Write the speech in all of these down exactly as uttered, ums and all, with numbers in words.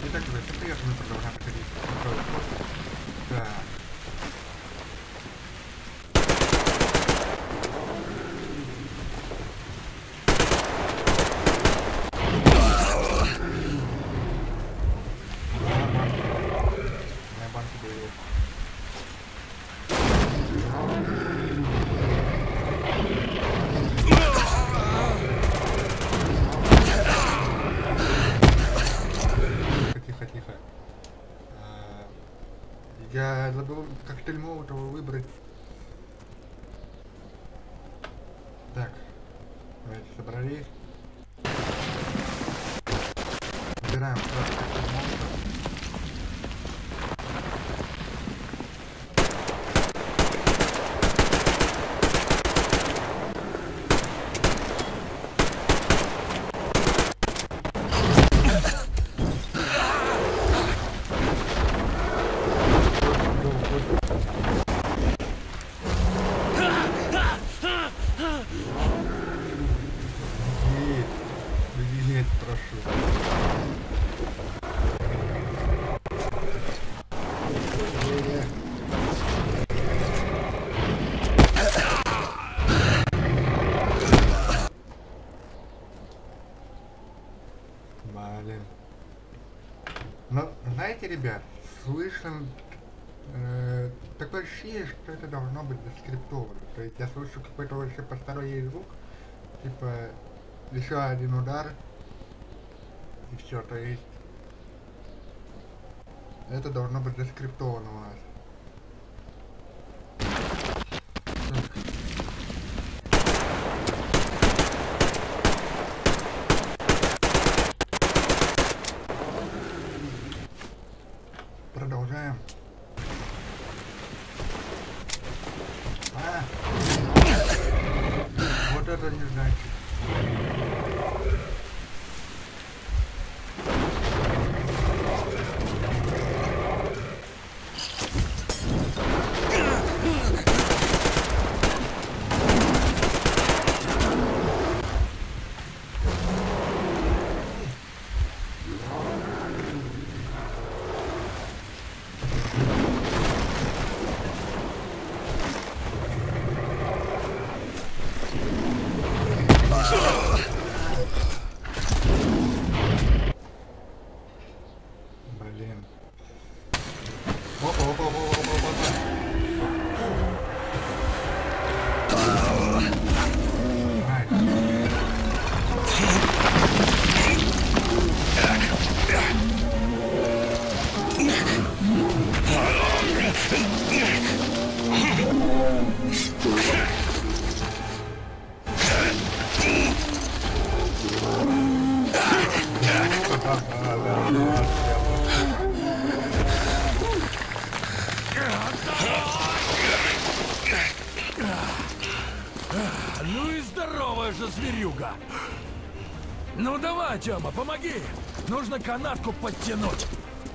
Итак, друзья, привет, мы продолжаем проходить второй ход. Так. Я забыл коктейль Молотова выбрать. Так, давайте собрались. Выбираем сразу коктейль Молотова. Блин. Но, знаете, ребят, слышим э, такое ощущение, что это должно быть заскриптовано. То есть я слышу какой-то вообще посторонний звук, типа еще один удар, и все, то есть это должно быть заскриптовано у нас. Продолжаем. А! Вот это не значит. Блин. Ну и здоровая же зверюга! Ну давай, Тёма, помоги! Нужно канатку подтянуть!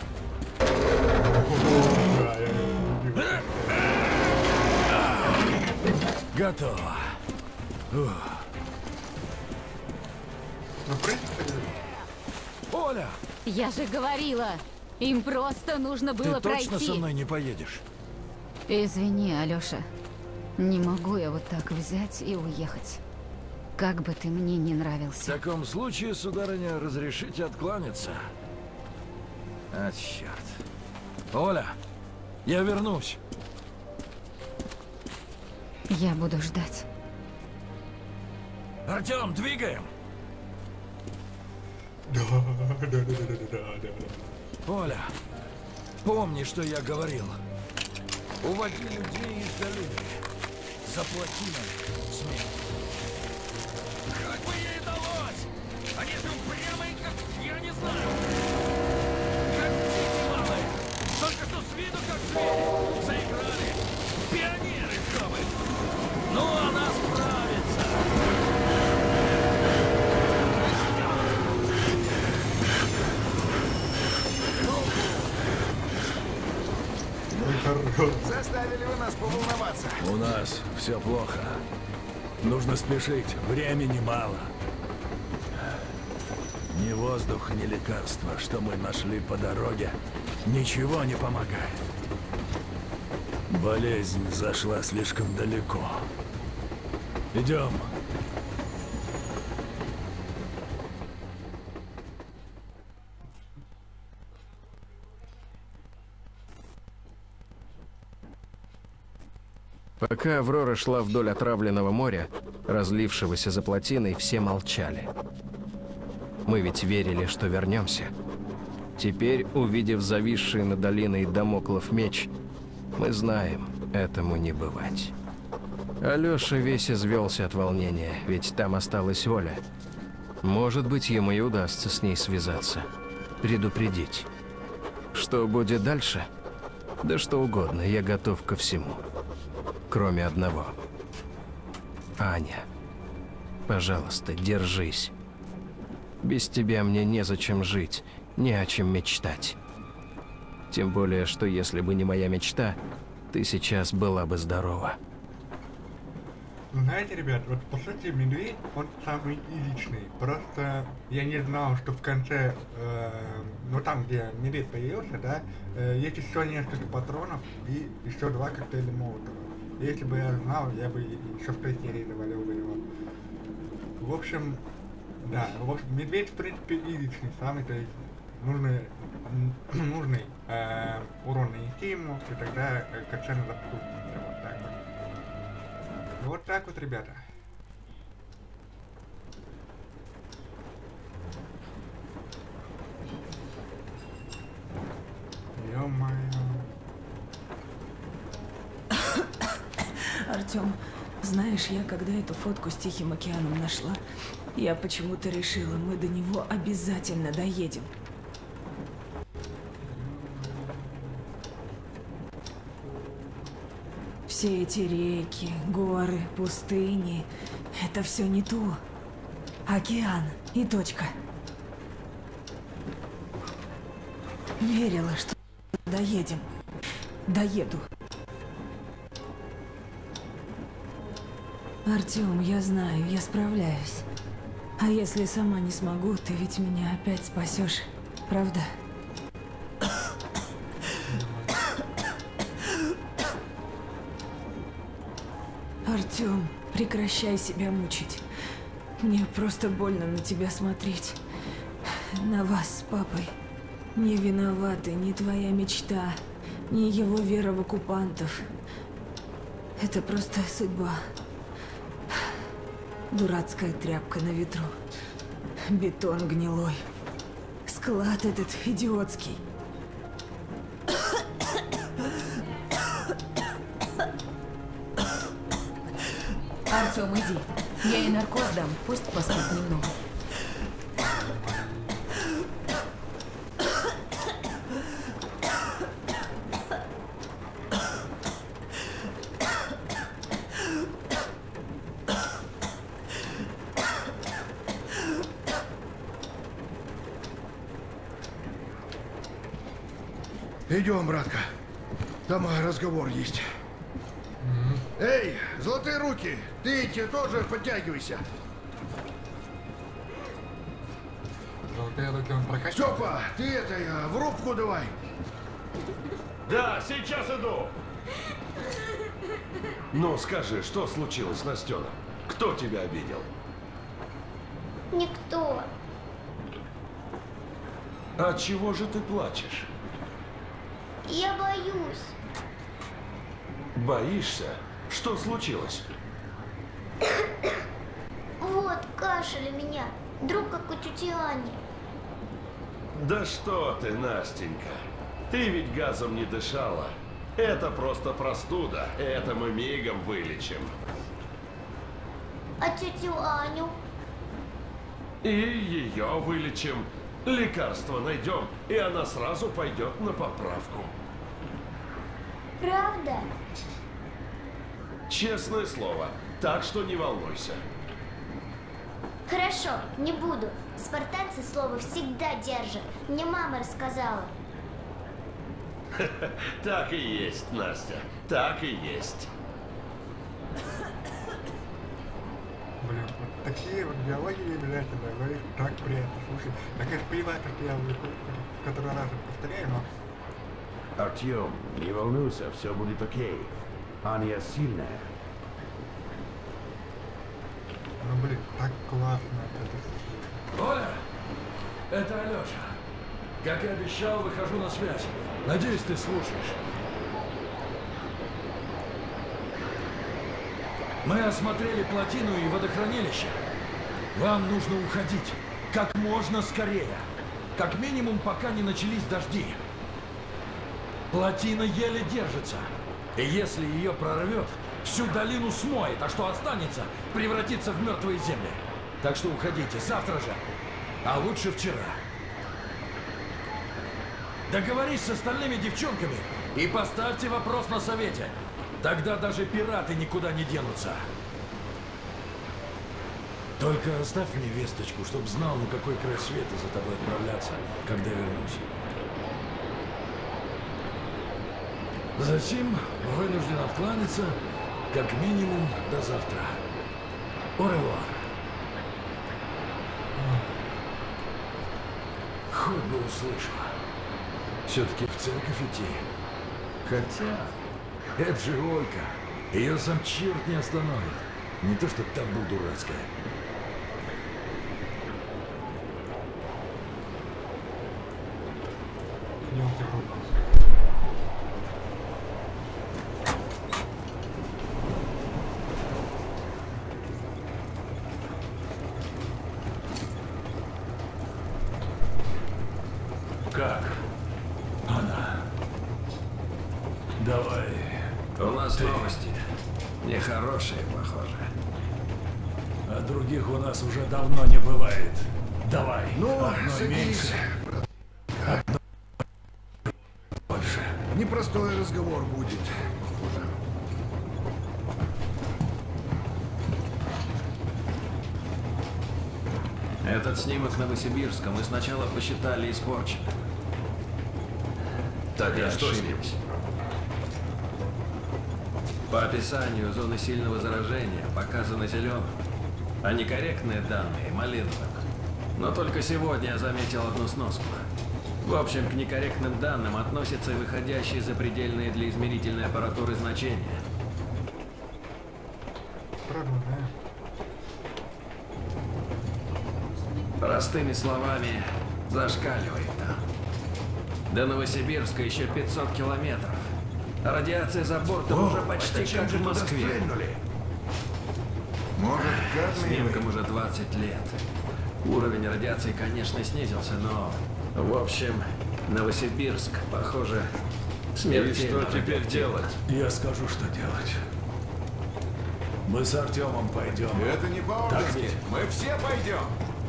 Готово. Оля! Я же говорила, им просто нужно было Ты пройти. точно со мной не поедешь? Извини, Алёша. Не могу я вот так взять и уехать. Как бы ты мне не В нравился. таком случае, сударыня, разрешите откланяться. А, черт. Оля, я вернусь. Я буду ждать. Артём, двигаем! Да, да, да, да, да, да, да. Оля, помни, что я говорил. Уводи людей из долины. Заплати нам смерть. Как бы ей удалось! Они же упрямые, как я не знаю. Как птицы малые. Только что с виду как звери. Заиграли. Пионеры, чтобы. Ну, она справится. Заставили вы нас поволноваться. У нас все плохо. Нужно спешить. Времени мало. Ни воздух, ни лекарства, что мы нашли по дороге, ничего не помогает. Болезнь зашла слишком далеко. Идем. Пока Аврора шла вдоль отравленного моря, разлившегося за плотиной, все молчали. Мы ведь верили, что вернемся. Теперь, увидев зависший над долиной дамоклов меч, мы знаем, этому не бывать. Алёша весь извелся от волнения, ведь там осталась Оля. Может быть, ему и удастся с ней связаться, предупредить. Что будет дальше? Да что угодно, я готов ко всему. Кроме одного. Аня, пожалуйста, держись. Без тебя мне незачем жить, не о чем мечтать. Тем более, что если бы не моя мечта, ты сейчас была бы здорова. Знаете, ребят, вот по сути медведь, он самый изичный. Просто я не знал, что в конце, э, ну там, где медведь появился, да, э, есть еще несколько патронов и еще два коктейля Молотова. Если бы я знал, я бы еще в той серии завалил бы его. В общем, да, в общем, медведь, в принципе, изичный самый, то есть нужный, нужный э, урон нанести ему, и тогда э, качано запустится, вот так вот. Вот так вот, ребята. Ё-моё. Артём, знаешь, я когда эту фотку с Тихим океаном нашла, я почему-то решила, мы до него обязательно доедем. Все эти реки, горы, пустыни – это все не то. Океан и точка. Верила, что доедем. Доеду. Артём, я знаю, я справляюсь. А если сама не смогу, ты ведь меня опять спасешь, правда? Артём, прекращай себя мучить. Мне просто больно на тебя смотреть. На вас с папой. Не виноваты ни твоя мечта, ни его вера в оккупантов. Это просто судьба. Дурацкая тряпка на ветру. Бетон гнилой. Склад этот идиотский. Артём, иди. Я ей наркоз дам, пусть поспит немного. Идем, братка. Там разговор есть. Mm-hmm. Эй, золотые руки, ты те тоже подтягивайся. Золотые руки он прокачал. Степа, ты это, в рубку давай. Да, сейчас иду. Ну, скажи, что случилось, Настена? Кто тебя обидел? Никто. А чего же ты плачешь? Я боюсь. Боишься? Что случилось? Вот, кашель у меня. Друг как у тети Ани. Да что ты, Настенька. Ты ведь газом не дышала. Это просто простуда. Это мы мигом вылечим. А тетю Аню? И ее вылечим. Лекарство найдем, и она сразу пойдет на поправку. Правда? Честное слово. Так что не волнуйся. Хорошо, не буду. Спартанцы слово всегда держат. Мне мама рассказала. Так и есть, Настя. Так и есть. Блин, вот такие вот диалоги обязательно, но их так приятно слушать. Я, конечно, понимаю, что я уже в который раз повторяю, но... Артем, не волнуйся, все будет окей. Аня сильная. Ну блин, так классно это. Оля, это Алёша. Как и обещал, выхожу на связь. Надеюсь, ты слушаешь. Мы осмотрели плотину и водохранилище. Вам нужно уходить. Как можно скорее. Как минимум, пока не начались дожди. Плотина еле держится. И если ее прорвет, всю долину смоет, а что останется, превратится в мертвые земли. Так что уходите завтра же. А лучше вчера. Договорись с остальными девчонками и поставьте вопрос на совете. Тогда даже пираты никуда не денутся. Только оставь мне весточку, чтоб знал, на какой край света за тобой отправляться, когда вернусь. Затем вынужден откланяться, как минимум, до завтра. Au-revoir. Хоть бы услышала. Все-таки в церковь идти. Хотя... Это же Олька. Ее сам черт не остановит. Не то что табу дурацкое. Как? Она. Давай. У нас Ты. новости. Нехорошие, похоже. А других у нас уже давно не бывает. Давай. Ну, одной садись. меньше. Одной больше. Непростой разговор будет, похоже. Этот снимок Новосибирска мы сначала посчитали испорченным. Так, И а что с ним? ошиблись. По описанию зоны сильного заражения показаны зеленым, а некорректные данные – малиновым. Но только сегодня я заметил одну сноску. В общем, к некорректным данным относятся и выходящие за предельные для измерительной аппаратуры значения. Продолжаем. Простыми словами, зашкаливает там. До Новосибирска еще пятьсот километров. А радиация за бортом уже почти как в Москве. Может, гадные Снимкам уже двадцать лет. Уровень радиации, конечно, снизился, но... В общем, Новосибирск, похоже, смертельно. И что теперь делать? Я скажу, что делать. Мы с Артемом пойдем. Это не по-орденски. Мы все пойдем.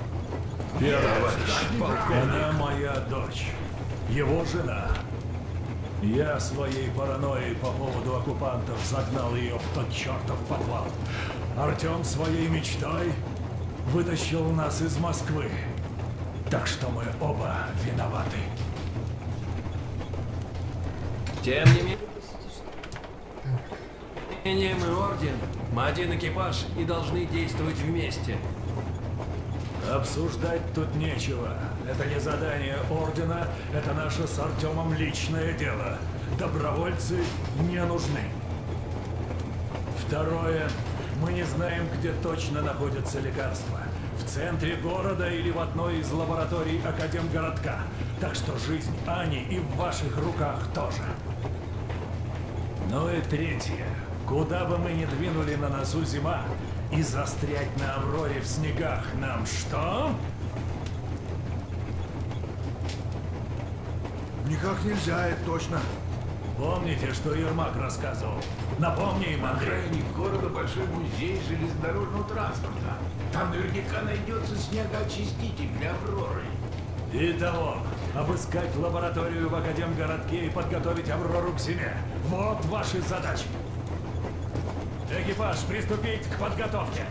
Первая. Она моя дочь. Его жена. Я своей паранойей по поводу оккупантов загнал ее в тот чертов подвал. Артем своей мечтой вытащил нас из Москвы. Так что мы оба виноваты. Тем не менее, мы орден, мы один экипаж и должны действовать вместе. Обсуждать тут нечего. Это не задание Ордена, это наше с Артемом личное дело. Добровольцы не нужны. Второе. Мы не знаем, где точно находятся лекарства. В центре города или в одной из лабораторий Академгородка. Так что жизнь Ани и в ваших руках тоже. Ну и третье. Куда бы мы ни двинули, на носу зима. И застрять на Авроре в снегах нам что? Никак нельзя, это точно. Помните, что Ермак рассказывал? Напомни им, На Андрей. окраине города большой музей железнодорожного транспорта. Там наверняка найдется снегоочиститель для Авроры. Итого, обыскать лабораторию в Академгородке и подготовить Аврору к зиме. Вот ваши задачи. Экипаж, приступить к подготовке.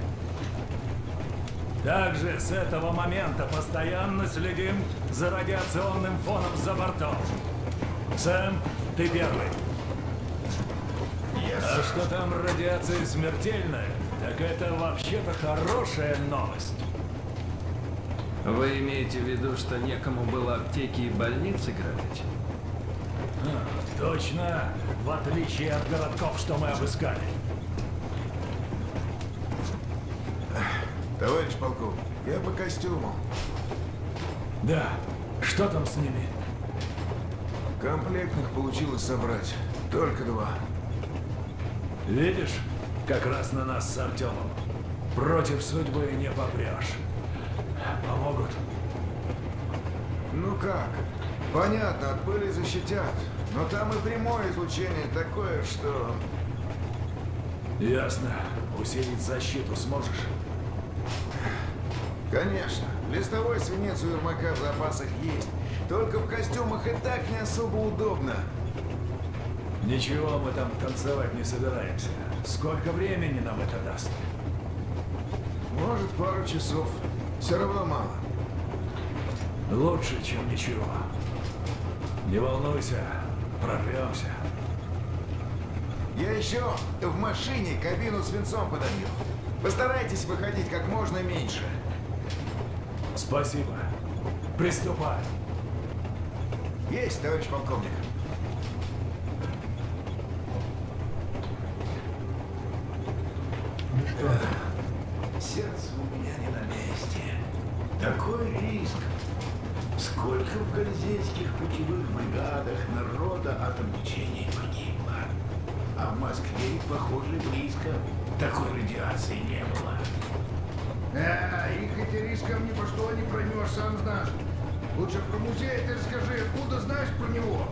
Также с этого момента постоянно следим за радиационным фоном за бортом. Сэм, ты первый. А что там радиация смертельная, так это вообще-то хорошая новость. Вы имеете в виду, что некому было аптеки и больницы грабить? А, точно, в отличие от городков, что мы обыскали. Товарищ полковник, я по костюму. Да, что там с ними? Комплектных получилось собрать. Только два. Видишь, как раз на нас с Артемом. Против судьбы не попрешь. Помогут? Ну как? Понятно, от пыли защитят. Но там и прямое излучение такое, что... Ясно. Усилить защиту сможешь? Конечно. Листовой свинец у Ермака в запасах есть. Только в костюмах и так не особо удобно. Ничего, мы там танцевать не собираемся. Сколько времени нам это даст? Может, пару часов. Все равно мало. Лучше, чем ничего. Не волнуйся, прорвемся. Я еще в машине кабину свинцом подобью. Постарайтесь выходить как можно меньше. Спасибо. Приступай. Есть, товарищ полковник. Ну что? Сердце у меня не на месте. Такой риск. Сколько в гальзейских путевых бригадах народа от обучения погибло. А в Москве, похоже, близко такой радиации не было. Э, их эти риском ни по что не проймешь, сам знаешь. Лучше про музей ты расскажи, откуда знаешь про него?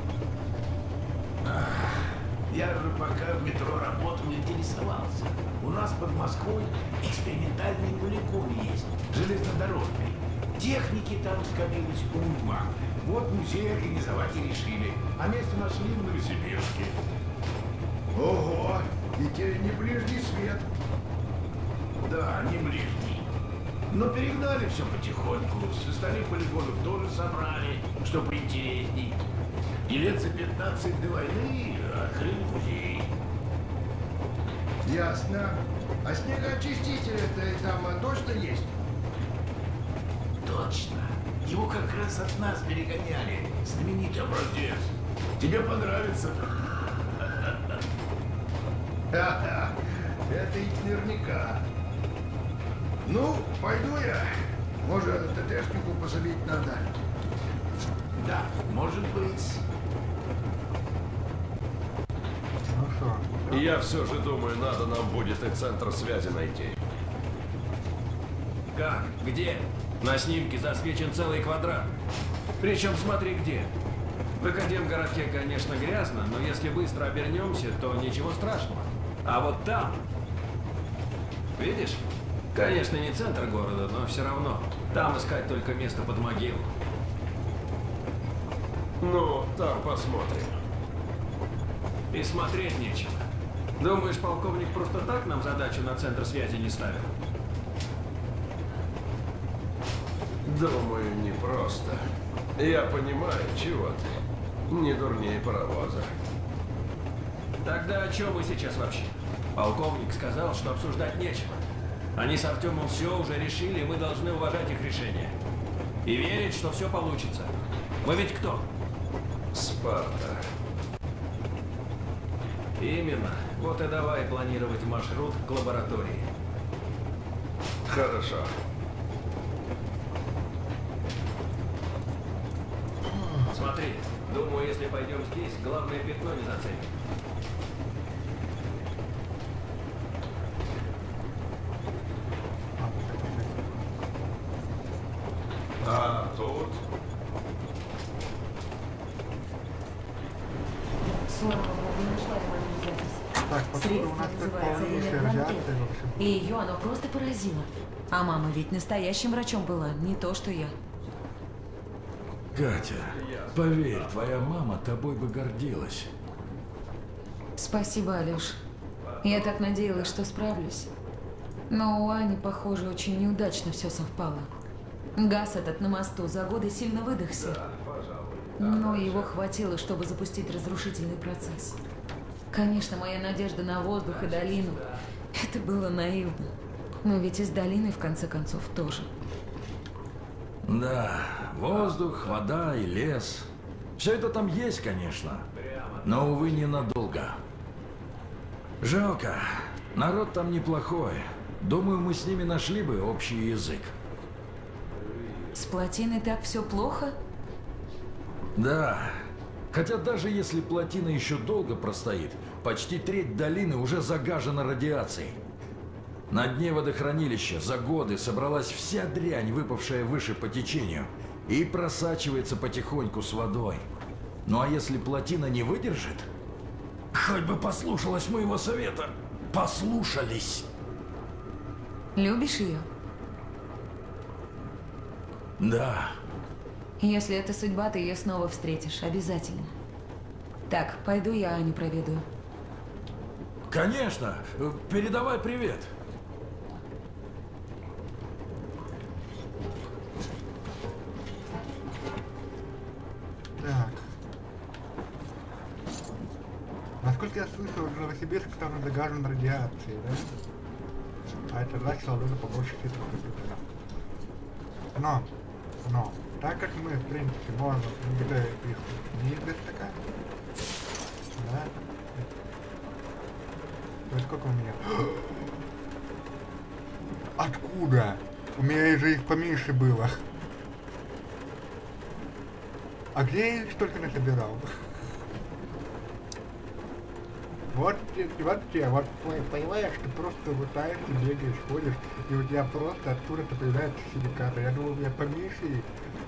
Ах, я же пока в метро работал, интересовался. У нас под Москвой экспериментальный полигон есть, железнодорожный. Техники там скопилось уйма. Вот музей организовать и решили. А место нашли в Новосибирске. Ого! И тебе не ближний свет. Да, не ближний. Но перегнали все потихоньку. С остальных полигонов тоже собрали, что поинтересней. И лет за пятнадцать до войны открыли музей. Ясно. А снегоочиститель-то там а, точно есть? Точно. Его как раз от нас перегоняли. Знаменитый образец. Тебе понравится. Ха-ха. Это ведь наверняка. Ну, пойду я. Может, ТТшнику пособить надо. Да, может быть. Ну что? Я все же думаю, надо нам будет и центр связи найти. Как? Где? На снимке засвечен целый квадрат. Причем смотри где. В Академгородке, конечно, грязно, но если быстро обернемся, то ничего страшного. А вот там... Видишь? Конечно, не центр города, но все равно. Там искать только место под могилу. Ну, там посмотрим. И смотреть нечего. Думаешь, полковник просто так нам задачу на центр связи не ставил? Думаю, не просто. Я понимаю, чего ты. Не дурнее паровоза. Тогда о чем мы сейчас вообще? Полковник сказал, что обсуждать нечего. Они с Артемом все уже решили, и мы должны уважать их решение. И верить, что все получится. Мы ведь кто? Спарта. Именно. Вот и давай планировать маршрут к лаборатории. Хорошо. Смотри, думаю, если пойдем здесь, главное пятно не зацепим. А тут... Слава Богу, нашла я мою запись. Так, поскольку у Средство нас тут называется полнейшая Электронт радиация F. вообще. И ее оно просто поразило. А мама ведь настоящим врачом была, не то что я. Катя, поверь, твоя мама тобой бы гордилась. Спасибо, Алёш. Я так надеялась, что справлюсь. Но у Ани, похоже, очень неудачно все совпало. Газ этот на мосту за годы сильно выдохся. Но его хватило, чтобы запустить разрушительный процесс. Конечно, моя надежда на воздух и долину Это было наивно. Но ведь из долины, в конце концов, тоже. Да, воздух, вода и лес. Все это там есть, конечно. Но, увы, ненадолго. Жалко. Народ там неплохой. Думаю, мы с ними нашли бы общий язык. С плотиной так все плохо? Да. Хотя даже если плотина еще долго простоит, почти треть долины уже загажена радиацией. На дне водохранилища за годы собралась вся дрянь, выпавшая выше по течению, и просачивается потихоньку с водой. Ну а если плотина не выдержит? Хоть бы послушалась моего совета. Послушались. Любишь ее? Да. Если это судьба, ты ее снова встретишь. Обязательно. Так, пойду я Аню проведаю. Конечно. Передавай привет. Так. Насколько я слышал, Новосибирск там загажен радиацией, да? А это значит, что нужно побольше фильтров. Но, но, так как мы, в принципе, можем где их не без стакана, да? То есть сколько у меня? Откуда? У меня же их поменьше было. А где я их столько насобирал? Вот, вот тебе, вот понимаешь, ты просто лутаешь, ты бегаешь, ходишь, и у тебя просто откуда-то появляются силикаты. Я думал, у меня поменьше их.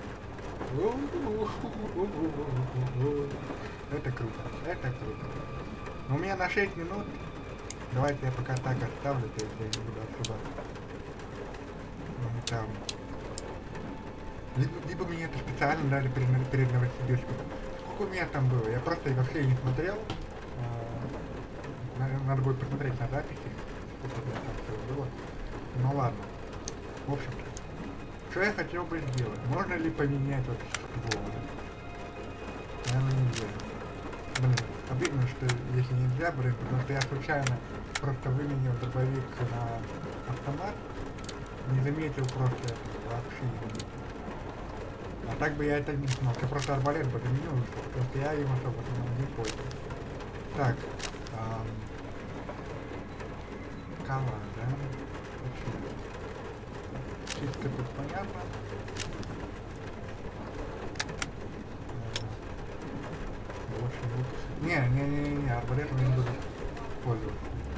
Это круто, это круто. Но у меня на шесть минут. Давайте я пока так оставлю, то есть я не буду ошибаться. Там. Либо, либо мне это специально дали перед, перед Новосибирском. Сколько у меня там было? Я просто вообще не смотрел. Надо будет посмотреть на записи, сколько у меня там всего было. Ну ладно. В общем-то, что я хотел бы сделать? Можно ли поменять вот ствол? Наверное, нельзя. Блин, обидно, что если нельзя, блин, потому что я случайно просто выменил дробовик на автомат. Не заметил просто этого, вообще не заметил. А так бы я это не смог. Я просто арбалет бы заменил, просто я им особо не пользуюсь. Так. Ам... Кала, да? Чисто тут понятно. Больше лук. Не, не, не, не, не, арбалетом я не буду пользоваться.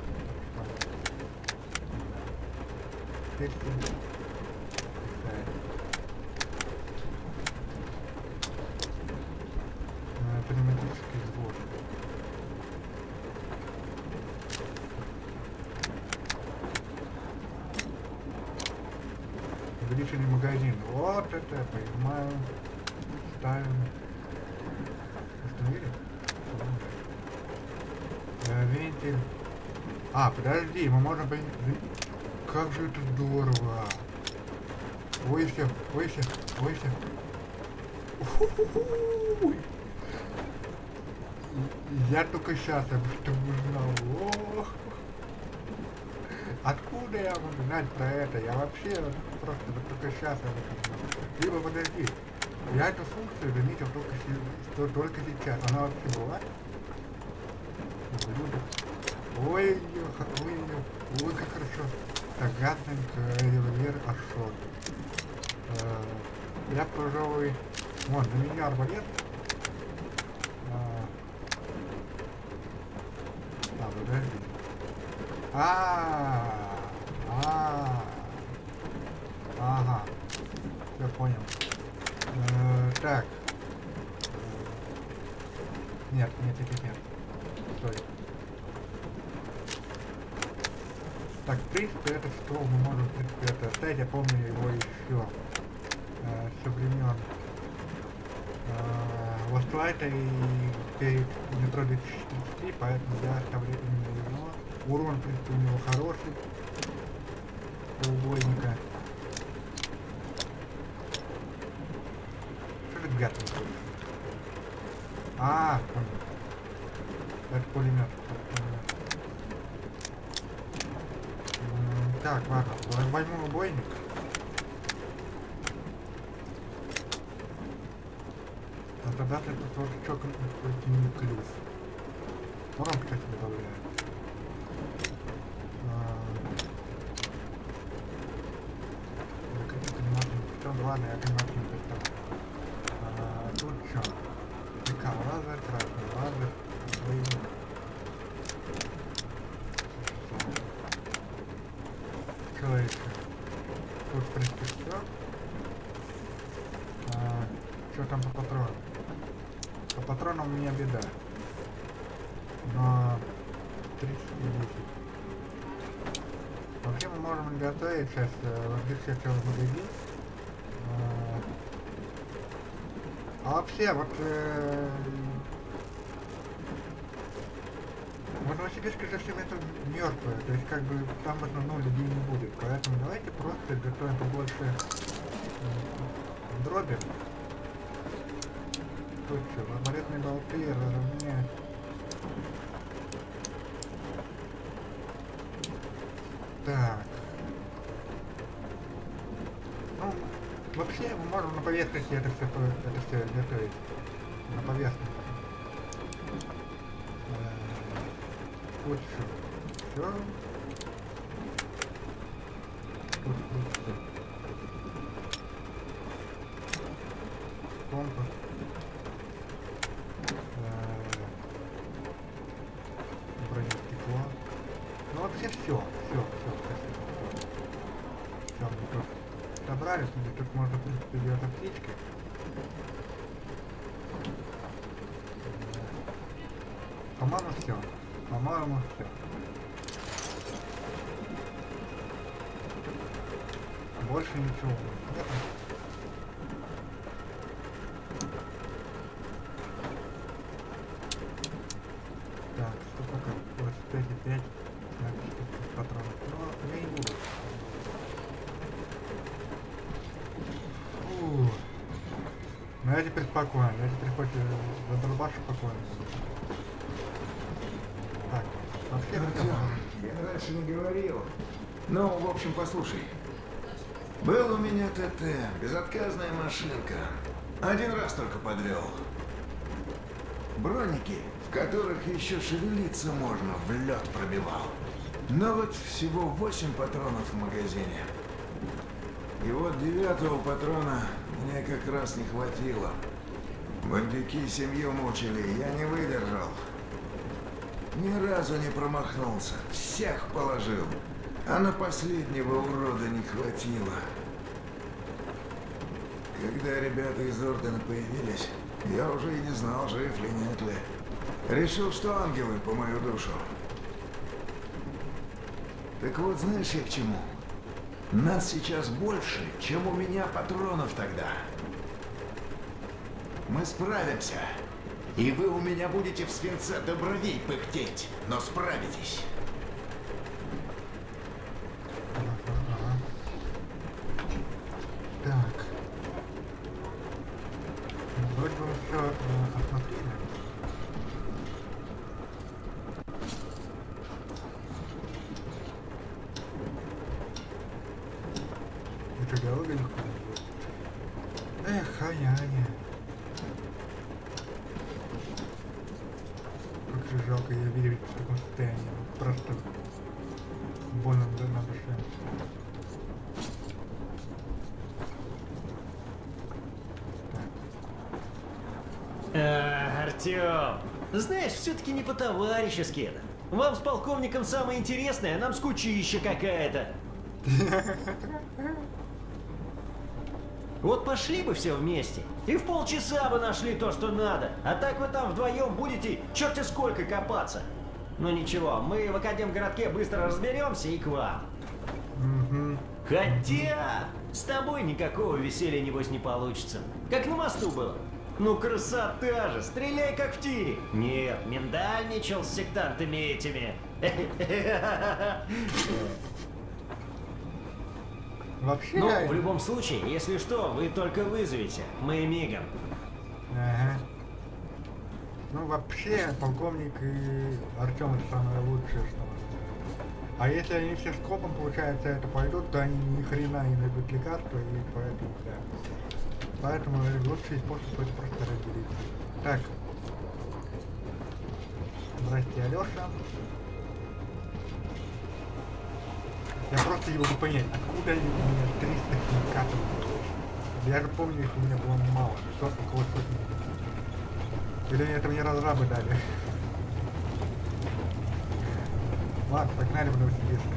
Пневматический сбор. Увеличенный магазин. Вот это я понимаю. Ставим. Установили? Э, вентиль. А, подожди, мы можем... Как же это здорово! Ой, все, ой, все, ой, все. Я только сейчас, чтобы узнал. Ох. Откуда я могу знать про это? Я вообще просто вот только сейчас об этом знал. Либо подожди, я эту функцию заметил только, что, только сейчас. Она вообще была? Ой, ой, ой, как хорошо. Так, гадненько, револьвер, ашот. Я, пожалуй... Вон, на меня арбалет. А, подожди. А, а, ага, все понял. Э, так. Нет, нет, нет, нет. Стой. Так, в принципе, это стол мы можем, в принципе, это оставить. Я помню его еще э, со времен э, Lost Light и перед метро две тысячи тридцать три, поэтому я оставляю именно его. Урон, в принципе, у него хороший. У убойника. Что это гад такой? А, понял. Это пулемет. Так, ладно, возьму убойник. А тогда ты тут вот чё какой-то мини-клюв. Урон, кстати, добавляет. Ладно, я понимаю, что это а, тут что? Ика, лазер, красный лазер, свои. Что еще? Тут, в принципе, все. А, что там по патронам? По патронам у меня беда. Но тридцать десять. Вообще мы можем готовить сейчас разрешить все в магазин. А вообще, вот э, вот Новосибирск же все место мертвое, то есть как бы там в основном людей не будет, поэтому давайте просто готовим побольше э, дроби. Тут что, арбалетные болты, разумеется. Так. Ну, вообще мы можем на поверхности это все, это все готовить. На поверхности. Вот что. Все. Тут, тут все. Компас. Бронестекло. Ну вообще все. Все, все, спасибо. Все, мы тут собрались, и тут можно, в принципе, делать аптечкой. По-моему, все. По-моему, все. Больше ничего нет. Так, что пока? двадцать пять и пять. Патронов. Но я не буду. Фу. Но я теперь спокойно. Я теперь хоть задолбашу спокойно. Так, вообще... Артём, я раньше не говорил. Ну, в общем, послушай. Был у меня ТТ, безотказная машинка. Один раз только подвел. Броники, в которых еще шевелиться можно, в лед пробивал. Но вот всего восемь патронов в магазине. И вот девятого патрона мне как раз не хватило. Бандюки семью мучили, я не выдержал. Ни разу не промахнулся, всех положил. А на последнего урода не хватило. Когда ребята из Ордена появились, я уже и не знал, жив ли, нет ли. Решил, что ангелы по мою душу. Так вот, знаешь, я к чему? Нас сейчас больше, чем у меня патронов тогда. Мы справимся. И вы у меня будете в свинце до бровей пыхтеть, но справитесь. Так. Вроде бы все осмотрели. Это дорога легко будет. Эх, ай-яй-яй. Как же жалко ее видеть в таком состоянии. Просто больно на душе. А, Артём, знаешь, все-таки не по-товарищески это. Вам с полковником самое интересное, а нам скучища какая-то. Вот пошли бы все вместе, и в полчаса бы нашли то, что надо. А так вы там вдвоем будете черти сколько копаться. Ну ничего, мы в Академгородке быстро разберемся и к вам. Угу. Хотя, с тобой никакого веселья, небось, не получится. Как на мосту было. Ну красота же, стреляй как в тире. Нет, миндальничал с сектантами этими. Вообще... Ну, в любом случае, если что, вы только вызовите. Мы мигом. Ага. Ну, вообще, полковник и Артём это самое лучшее, что А если они все скопом, получается, это пойдут, то они ни хрена не найдут лекарства, и поэтому, да. Поэтому лучший способ это просто разделиться. Так. Здрасте, Алёша. Я просто не могу понять, откуда у меня триста химикатов. Я же помню, их у меня было мало. Что около сотни. Или это мне разрабы дали. Ладно, погнали в Новосибирск.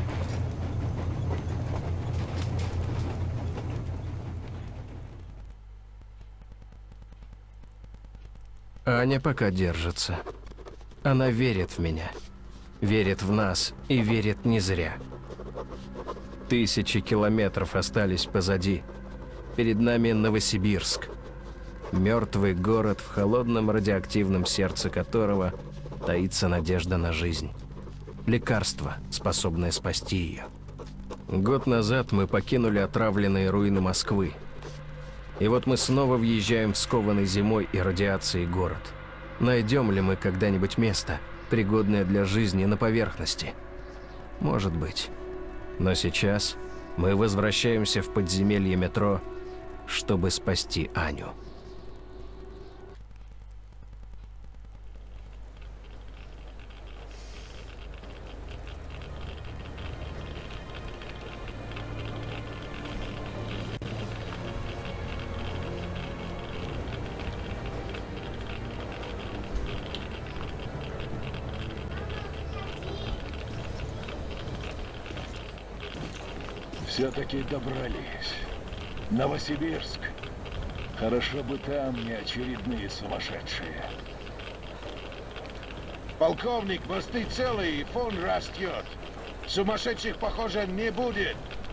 Аня пока держится. Она верит в меня. Верит в нас и верит не зря. Тысячи километров остались позади. Перед нами Новосибирск. Мертвый город, в холодном радиоактивном сердце которого таится надежда на жизнь. Лекарство, способное спасти ее. Год назад мы покинули отравленные руины Москвы. И вот мы снова въезжаем в скованный зимой и радиацией город. Найдем ли мы когда-нибудь место, пригодное для жизни на поверхности? Может быть. Но сейчас мы возвращаемся в подземелье метро, чтобы спасти Аню. Все-таки добрались. Новосибирск. Хорошо бы там не очередные сумасшедшие. Полковник, мосты целые, фон растет. Сумасшедших, похоже, не будет.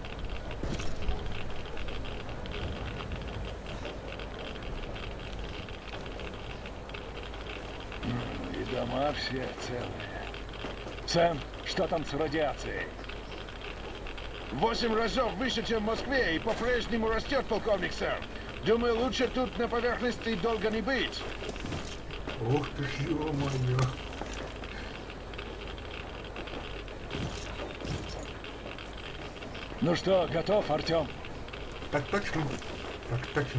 И дома все целые. Сэм, что там с радиацией? Восемь разов выше, чем в Москве, и по-прежнему растет, полковник, сэр. Думаю, лучше тут на поверхности долго не быть. Ух ты ж, ё-моё. Ну что, готов, Артём? Так точно. Так точно.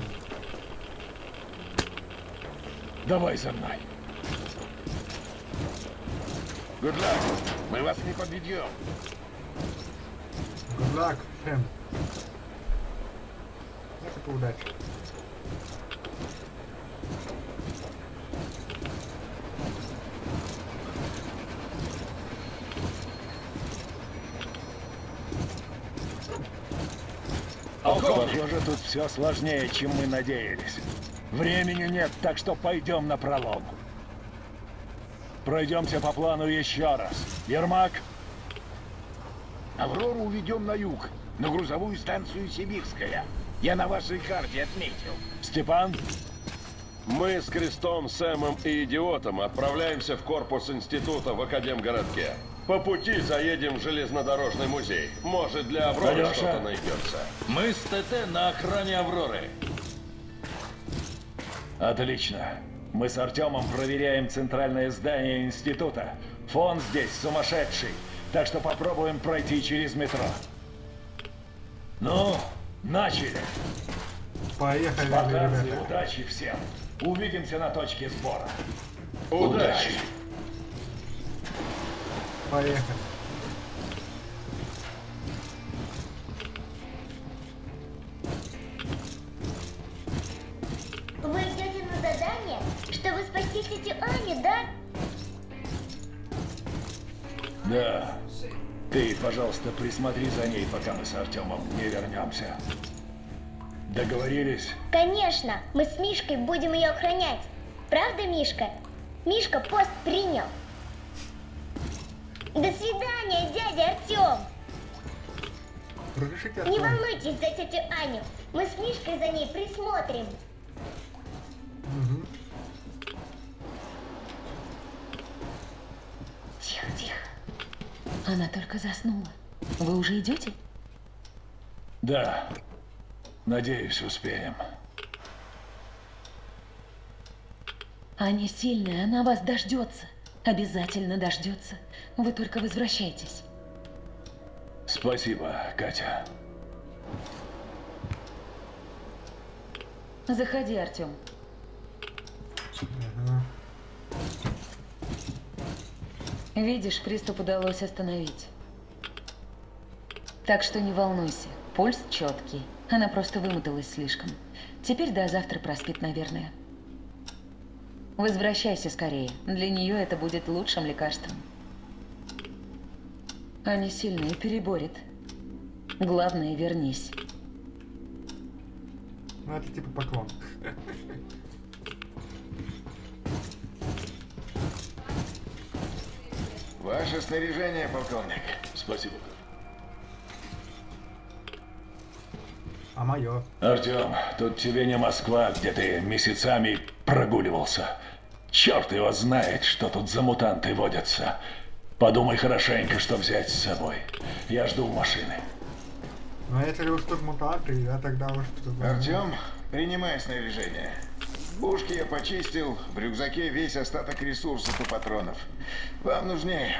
Давай за мной. Good luck. Мы вас не подведем. Good luck, Сэм. Это по удаче. Похоже, тут все сложнее, чем мы надеялись. Времени нет, так что пойдем на пролом. Пройдемся по плану еще раз. Ермак? Аврору уведем на юг, на грузовую станцию Сибирская. Я на вашей карте отметил. Степан? Мы с Крестом, Сэмом и Идиотом отправляемся в корпус института в Академгородке. По пути заедем в железнодорожный музей. Может, для Авроры Алёша. что-то найдется. Мы с ТТ на охране Авроры. Отлично. Мы с Артемом проверяем центральное здание института. Фон здесь сумасшедший, так что попробуем пройти через метро. Ну, начали. Поехали, Спартанцы, ребята. удачи всем. Увидимся на точке сбора. Удачи! Поехали. Вы идете на задание, чтобы спасти тетю Аню, да? Да. Ты, пожалуйста, присмотри за ней, пока мы с Артемом не вернемся. Договорились? Конечно, мы с Мишкой будем ее охранять. Правда, Мишка? Мишка пост принял. До свидания, дядя Артем. Разрешите, Не Артём? волнуйтесь за тетю Аню. Мы с Мишкой за ней присмотрим. Угу. Тихо, тихо. Она только заснула. Вы уже идете? Да. Надеюсь, успеем. Аня сильная, она вас дождется. Обязательно дождется. Вы только возвращайтесь. Спасибо, Катя. Заходи, Артем. Ага. Видишь, приступ удалось остановить. Так что не волнуйся, пульс четкий. Она просто вымоталась слишком. Теперь до завтра проспит, наверное. Возвращайся скорее. Для нее это будет лучшим лекарством. Аня сильная, переборет. Главное, вернись. Ну, это типа поклон. Ваше снаряжение, полковник. Спасибо. А мое? Артем, тут тебе не Москва, где ты месяцами прогуливался. Черт его знает, что тут за мутанты водятся. Подумай хорошенько, что взять с собой. Я жду машины. Ну, если уж тут мутанты, я тогда уж... Артем, принимай снаряжение. Пушки я почистил, в рюкзаке весь остаток ресурсов и патронов. Вам нужнее.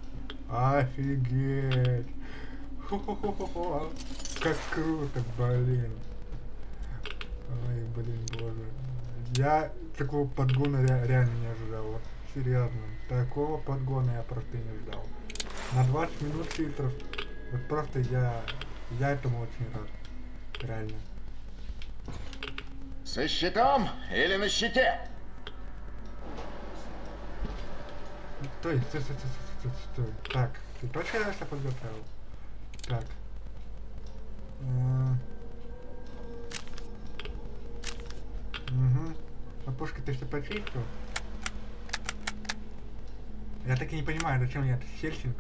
Офигеть. Хо-хо-хо-хо. Как круто, блин. Ой, блин, боже. Я такого подгона ре реально не ожидал. Вот, серьезно. Такого подгона я просто не ждал. На двадцать минут фильтров. Вот просто я... Я этому очень рад. Реально. Со щитом или на щите? Стой, стой, стой, стой, стой, стой. Так, ты точно я себя подготовил? Так. Угу. А пушка ты все почистил? Я так и не понимаю, зачем мне этот Хельсинг.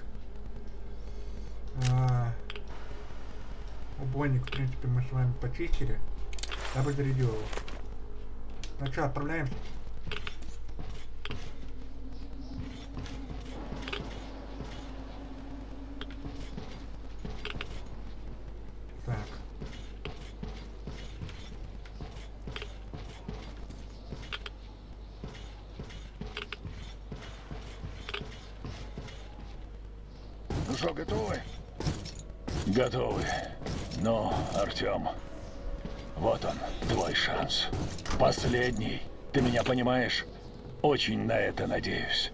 А, убойник, в принципе, мы с вами почистили. Я бы зарядил его. Ну что, отправляемся? Так. Ну что, готовы? Готовы. Ну, Артем, вот он, твой шанс. Последний. Ты меня понимаешь? Очень на это надеюсь.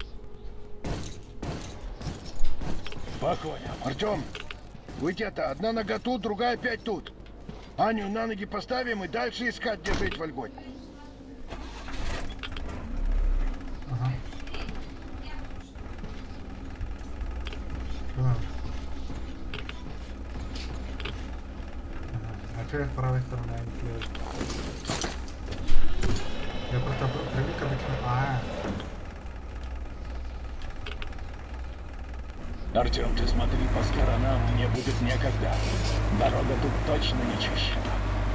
По коням. Артем, вы где-то одна нога тут, другая опять тут. Аню на ноги поставим и дальше искать, где жить в Ольгоне. Ага. Ага. А что я с правой стороны, а не с левой? Я просто привык обычно... А, Артем, ты смотри по сторонам, мне будет некогда. Дорога тут точно не чищена.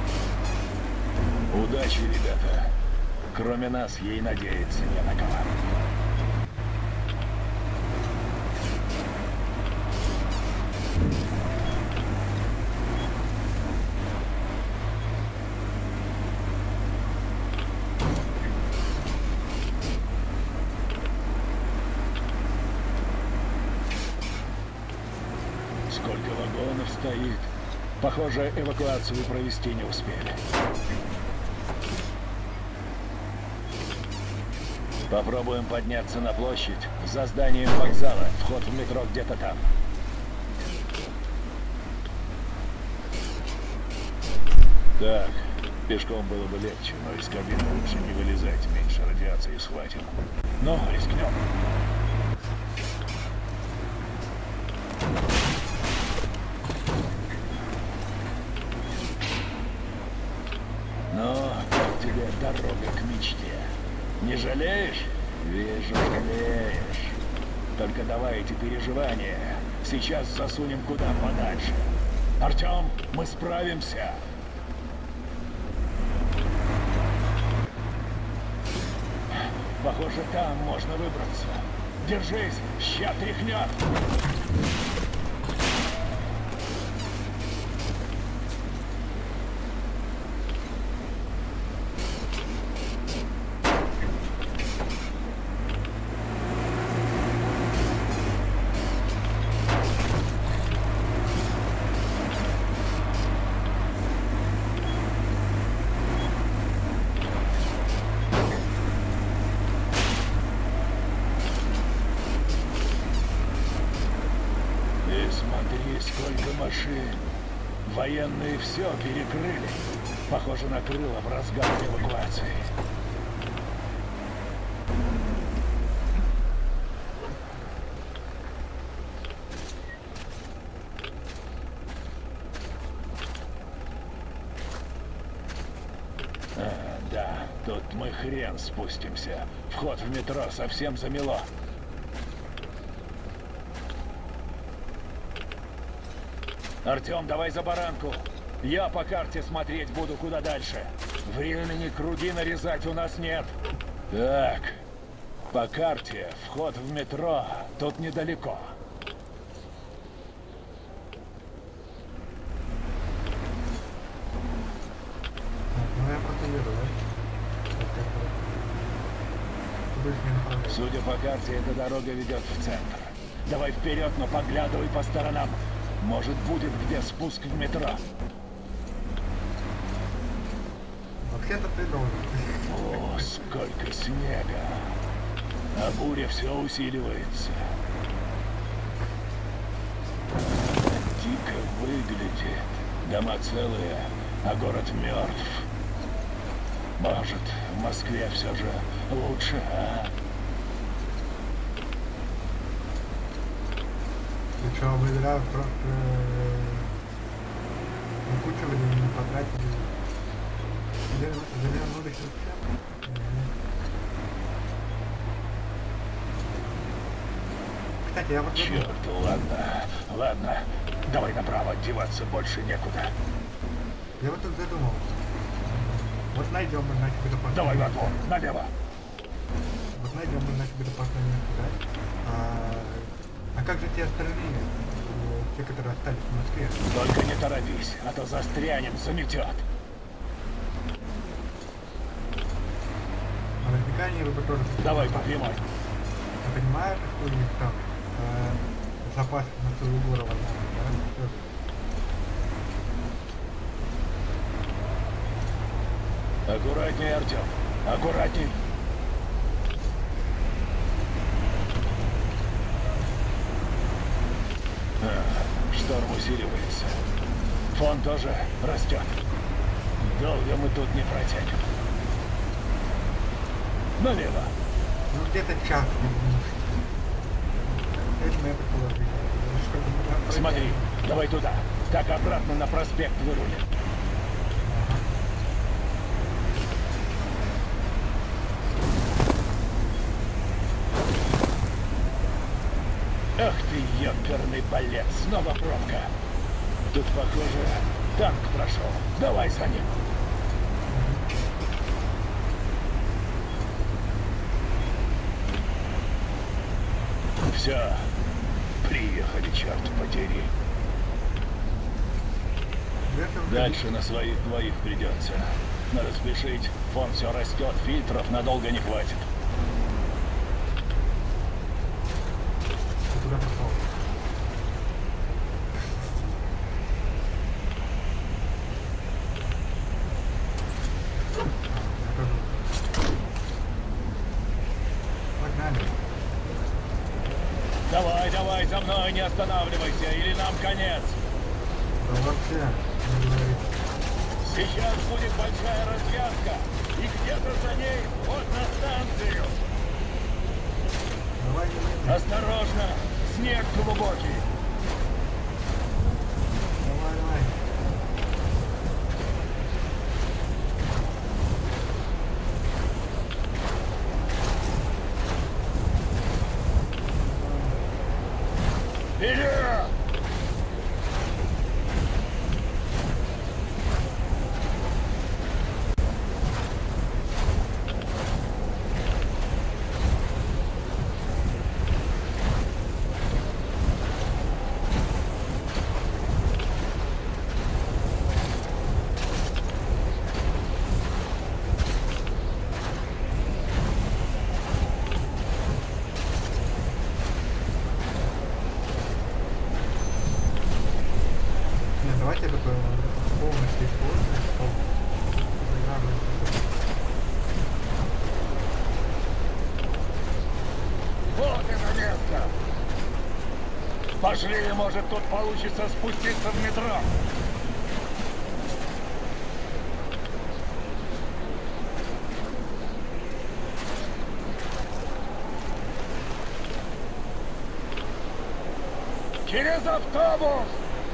Удачи, ребята. Кроме нас, ей надеяться не на кого. Сколько вагонов стоит. Похоже, эвакуацию провести не успели. Попробуем подняться на площадь за зданием вокзала. Вход в метро где-то там. Так, пешком было бы легче, но из кабины лучше не вылезать, меньше радиации схватим. Ну, рискнем. Ну, как тебе дорога к мечте? Не жалеешь? Вижу, жалеешь. Только давай эти переживания сейчас засунем куда подальше. Артем, мы справимся. Похоже, там можно выбраться. Держись, ща тряхнет. машин. Военные все перекрыли. Похоже, накрыло в разгар эвакуации. А, да, тут мы хрен спустимся. Вход в метро совсем замело. Артем, давай за баранку. Я по карте смотреть буду куда дальше. Времени круги нарезать у нас нет. Так, по карте вход в метро тут недалеко. Судя по карте, эта дорога ведет в центр. Давай вперед, но поглядывай по сторонам. Может, будет где спуск в метро. Вообще-то ты должен. О, сколько снега. А буря все усиливается. Дико выглядит. Дома целые, а город мертв. Может, в Москве все же лучше, а? Причем мы зря просто ну, кучу времени потратили. Завернулись вообще. Кстати, я вот... Черт, ладно, ладно. Давай направо, деваться больше некуда. Я вот тут задумал. Вот найдем мы, значит, безопасное Давай, место. Ватвор, налево. Вот найдем мы, значит, безопасное место, да? А, а как же те остальные, те, которые остались в Москве? Только не торопись, а то застрянем, заметет. А наверняка они бы тоже... Давай по прямой. Я понимаю, что у них там э, запас на свою гору возможно, да? Аккуратней, Артем. Аккуратней. А, шторм усиливается. Фон тоже растет. Долго мы тут не протянем. Налево. Ну где-то час. Это это положить. Смотри, давай туда. Так обратно на проспект вырулим. Ах ты, ёперный балет, снова пробка. Тут, похоже, танк прошел. Давай за ним. Все, приехали, черт подери. Дальше на своих двоих придется. Надо спешить, фон все растет, фильтров надолго не хватит. Давай, давай, за мной не останавливайся, или нам конец. Да вообще, не говори. Сейчас будет большая развязка, и где-то за ней вход на станцию. Давай, давай. Осторожно, снег глубокий. Давай, давай. Вперед! Пошли, может, тут получится спуститься в метро. Через автобус!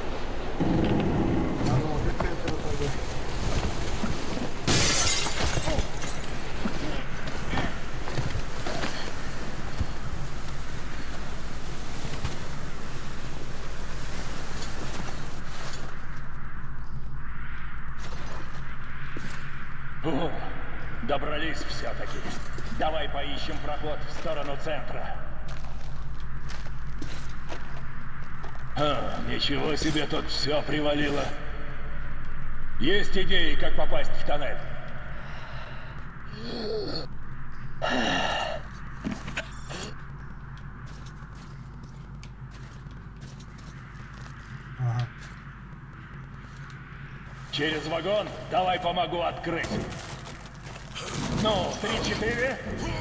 О, добрались все-таки. Давай поищем проход в сторону центра. А, ничего себе, тут все привалило. Есть идеи, как попасть в тоннель? Ага. Через вагон? Давай помогу открыть. Ну, три-четыре.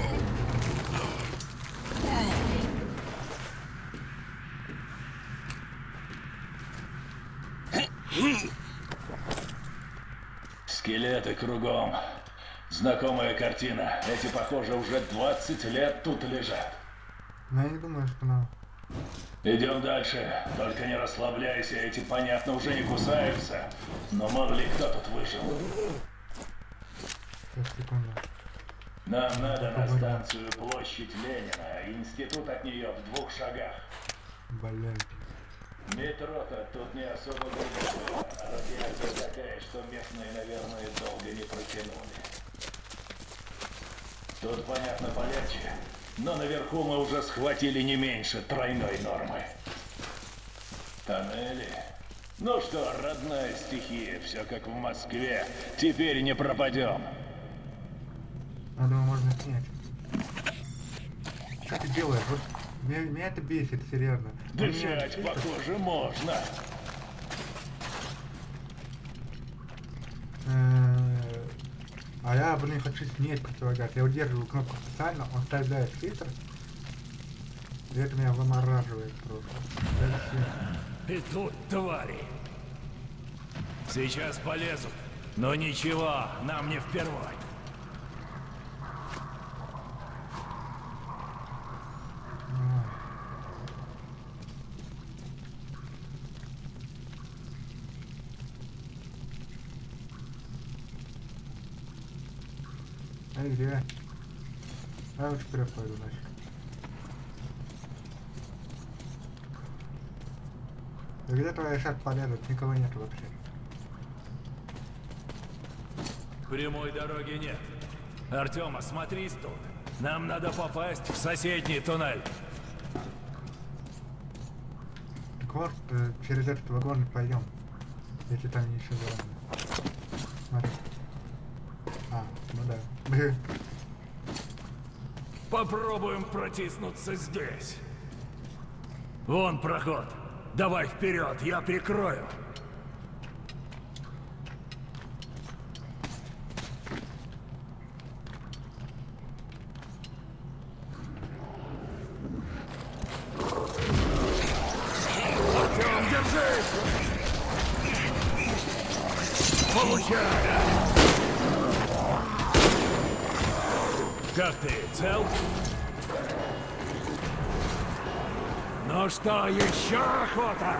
Скелеты кругом. Знакомая картина. Эти, похоже, уже двадцать лет тут лежат. Но я не думаю, что надо. Идем дальше. Только не расслабляйся, эти, понятно, уже не кусаются. Но мало ли кто тут выжил. Сейчас, секунду. Нам надо на станцию Площадь Ленина. Институт от нее в двух шагах. Блять. Метро-то тут не особо глубокое, а радиация такая, что местные, наверное, долго не протянули. Тут, понятно, полегче, но наверху мы уже схватили не меньше тройной нормы. Тоннели? Ну что, родная стихия, все как в Москве, теперь не пропадем. Я думаю, можно снять. Что ты делаешь? Вот меня, меня это бесит, серьезно. Дышать, похоже, можно. А я, блин, хочу снять противогаз. Я удерживаю кнопку специально, он вставляет фильтр. И это меня вымораживает просто. И тут твари. Сейчас полезут. Но ничего, нам не впервой. Эй, где? Я лучше вперед пойду, значит. Да где твоя шаг полезут? Никого нет вообще. Прямой дороги нет. Артема, смотри тут. Нам надо попасть в соседний туннель. Так вот, э, через этот вагон пойдем. Если там еще заранее. Смотри. А, ну да. Попробуем протиснуться здесь. Вон проход. Давай вперед, я прикрою. Артем, держись! Получай! Как ты, цел? Ну что, еще охота?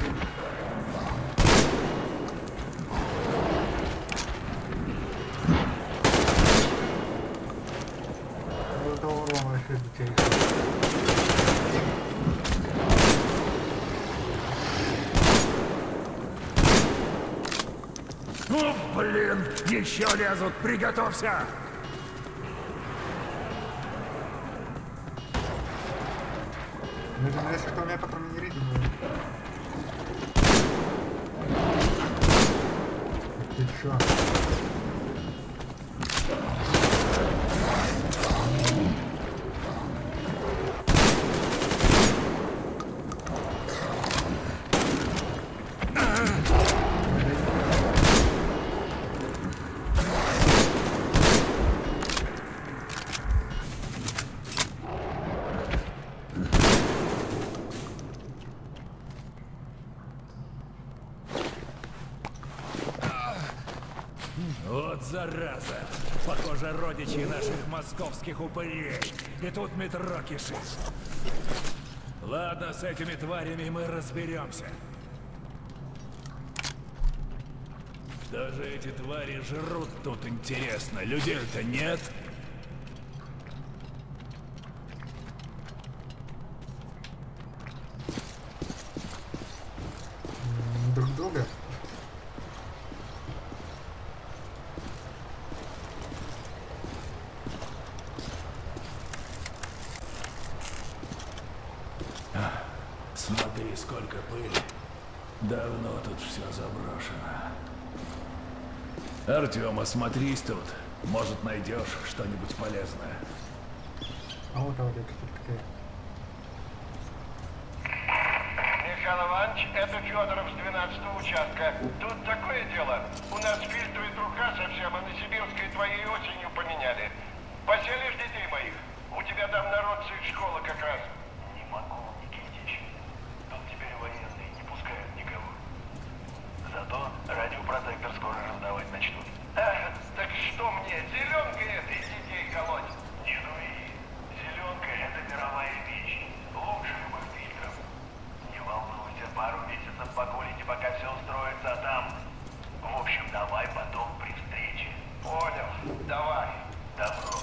Это урон вообще детей. Ну, блин, еще лезут, приготовься! Ну, если что, у меня патроны не резиновые. Ты чё? Зараза! Похоже, родичи наших московских упырей. И тут метро кишит. Ладно, с этими тварями мы разберемся. Что же эти твари жрут тут, интересно? Людей-то нет? Друг друга. Смотри, сколько пыли. Давно тут все заброшено. Артем, осмотрись тут. Может, найдешь что-нибудь полезное. А вот аудио, кстати, такая. Михаил Иванович, это Федоров с двенадцатого участка. Тут такое дело. У нас фильтры и труха совсем, а на Сибирской твоей осенью поменяли. Поселишь детей моих? У тебя там народцы из школы как раз. Не могу, Никитич. Тут теперь военные не пускают никого. Зато радиопротектор скоро раздавать начнут. А, так что мне, зеленкой этой детей колоть? Не дури. Зеленка — это мировая вещь. Лучше любых фильтров. Не волнуйся, пару месяцев покурите, пока все устроится, а там... В общем, давай потом при встрече. Понял. Давай. Добро.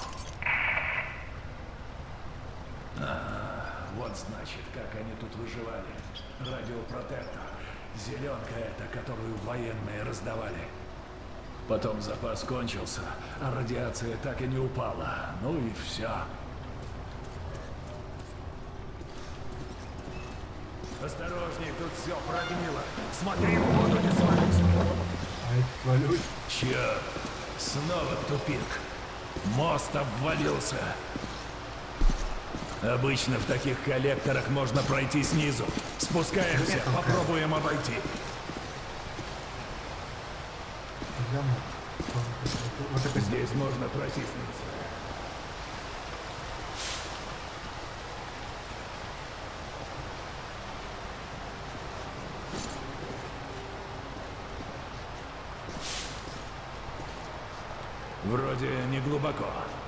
А, вот значит, как они тут выживали. Радиопротектор. Зеленка это, которую военные раздавали. Потом запас кончился, а радиация так и не упала. Ну и все. Осторожней, тут все прогнило. Смотри, в воду не свались. Ай, свалюсь. Черт, снова тупик. Мост обвалился. Обычно в таких коллекторах можно пройти снизу. Спускаемся, попробуем обойти. Здесь можно протиснуться. Вроде не глубоко.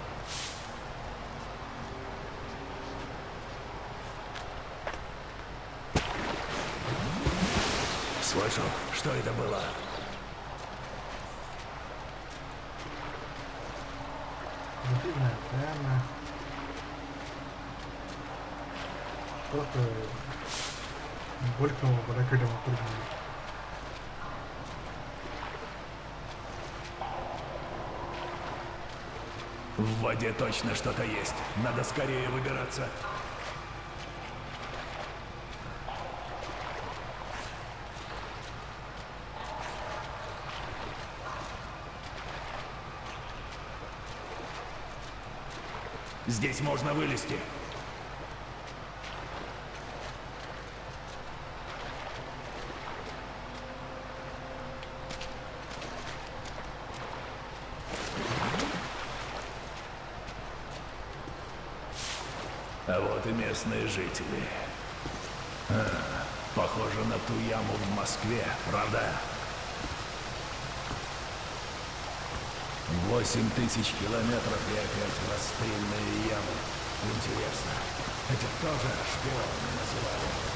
Слышу, что это было? Мотивная сцена. Просто Горького подокрытого прыгнули. В воде точно что-то есть. Надо скорее выбираться. Здесь можно вылезти. А вот и местные жители. А, похоже на ту яму в Москве, правда? Восемь тысяч километров и опять расстрельные ямы. Интересно, этих тоже шпионами называли?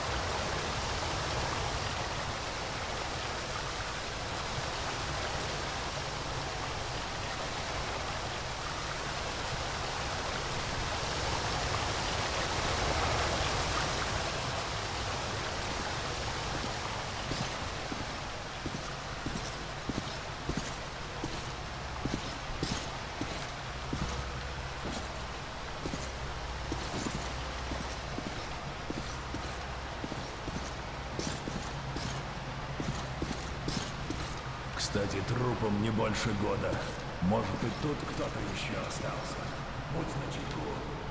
Кстати, трупам не больше года. Может, и тут кто-то еще остался. Будь начеку.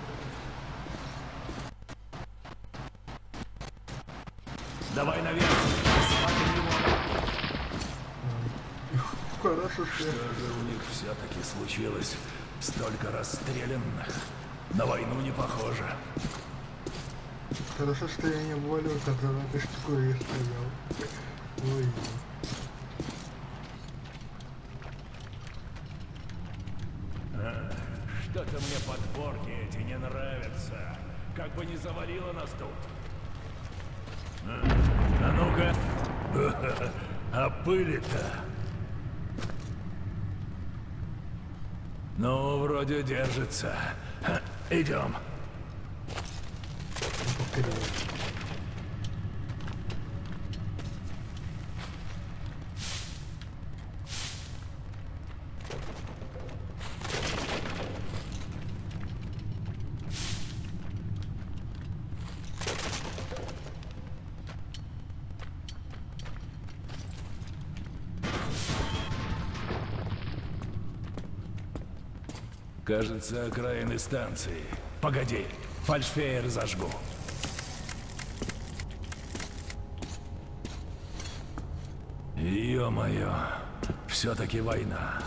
Давай наверх. Хорошо, что же у них все-таки случилось? Столько расстрелянных. На войну не похоже. Хорошо, что я не обвалился, когда на этой штуке стоял. Ой. Что-то мне подборки эти не нравятся. Как бы не завалило нас тут. А, а ну-ка. А пыли-то? Ну, вроде держится. Идем. Кажется, окраины станции. Погоди, фальшфейер зажгу. Ё-моё, все-таки война.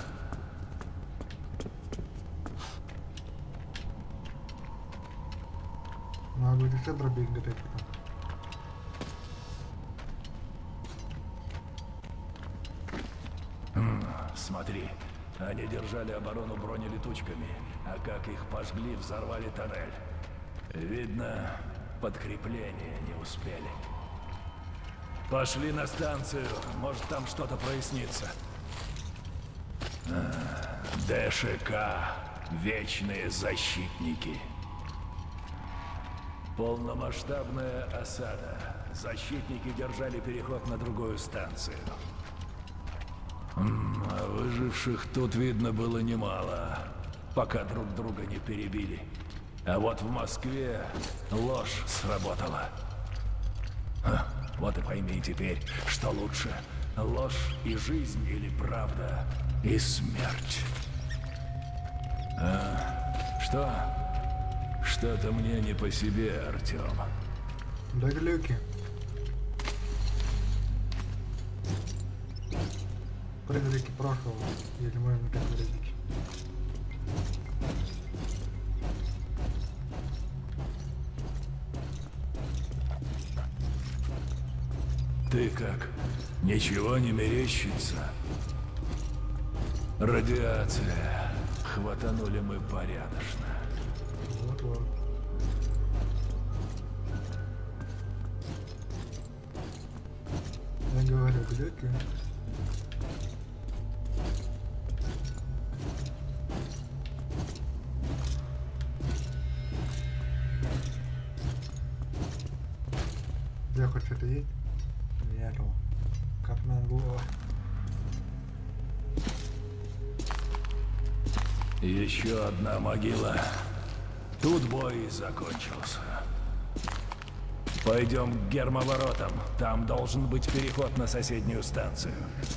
Надо еще дробить где-то. Смотри, они держали оборону бронелетучками, а как их пожгли, взорвали тоннель. Видно, подкрепления не успели. Пошли на станцию, может там что-то прояснится. ДШК. Вечные защитники. Полномасштабная осада. Защитники держали переход на другую станцию. А выживших тут видно было немало, пока друг друга не перебили. А вот в Москве ложь сработала. Ха, вот и пойми теперь, что лучше: ложь и жизнь или правда и смерть. А, что? Что-то мне не по себе, Артем. Да глюки. Призраки прошлого, или можно так выразить. Ты как? Ничего не мерещится? Радиация. Хватанули мы порядочно. Вот-вот. Я говорю, глюки. Где хоть что-то есть? Нету. Как нагло. Еще одна могила. Тут бой закончился. Пойдем к гермоворотам. Там должен быть переход на соседнюю станцию.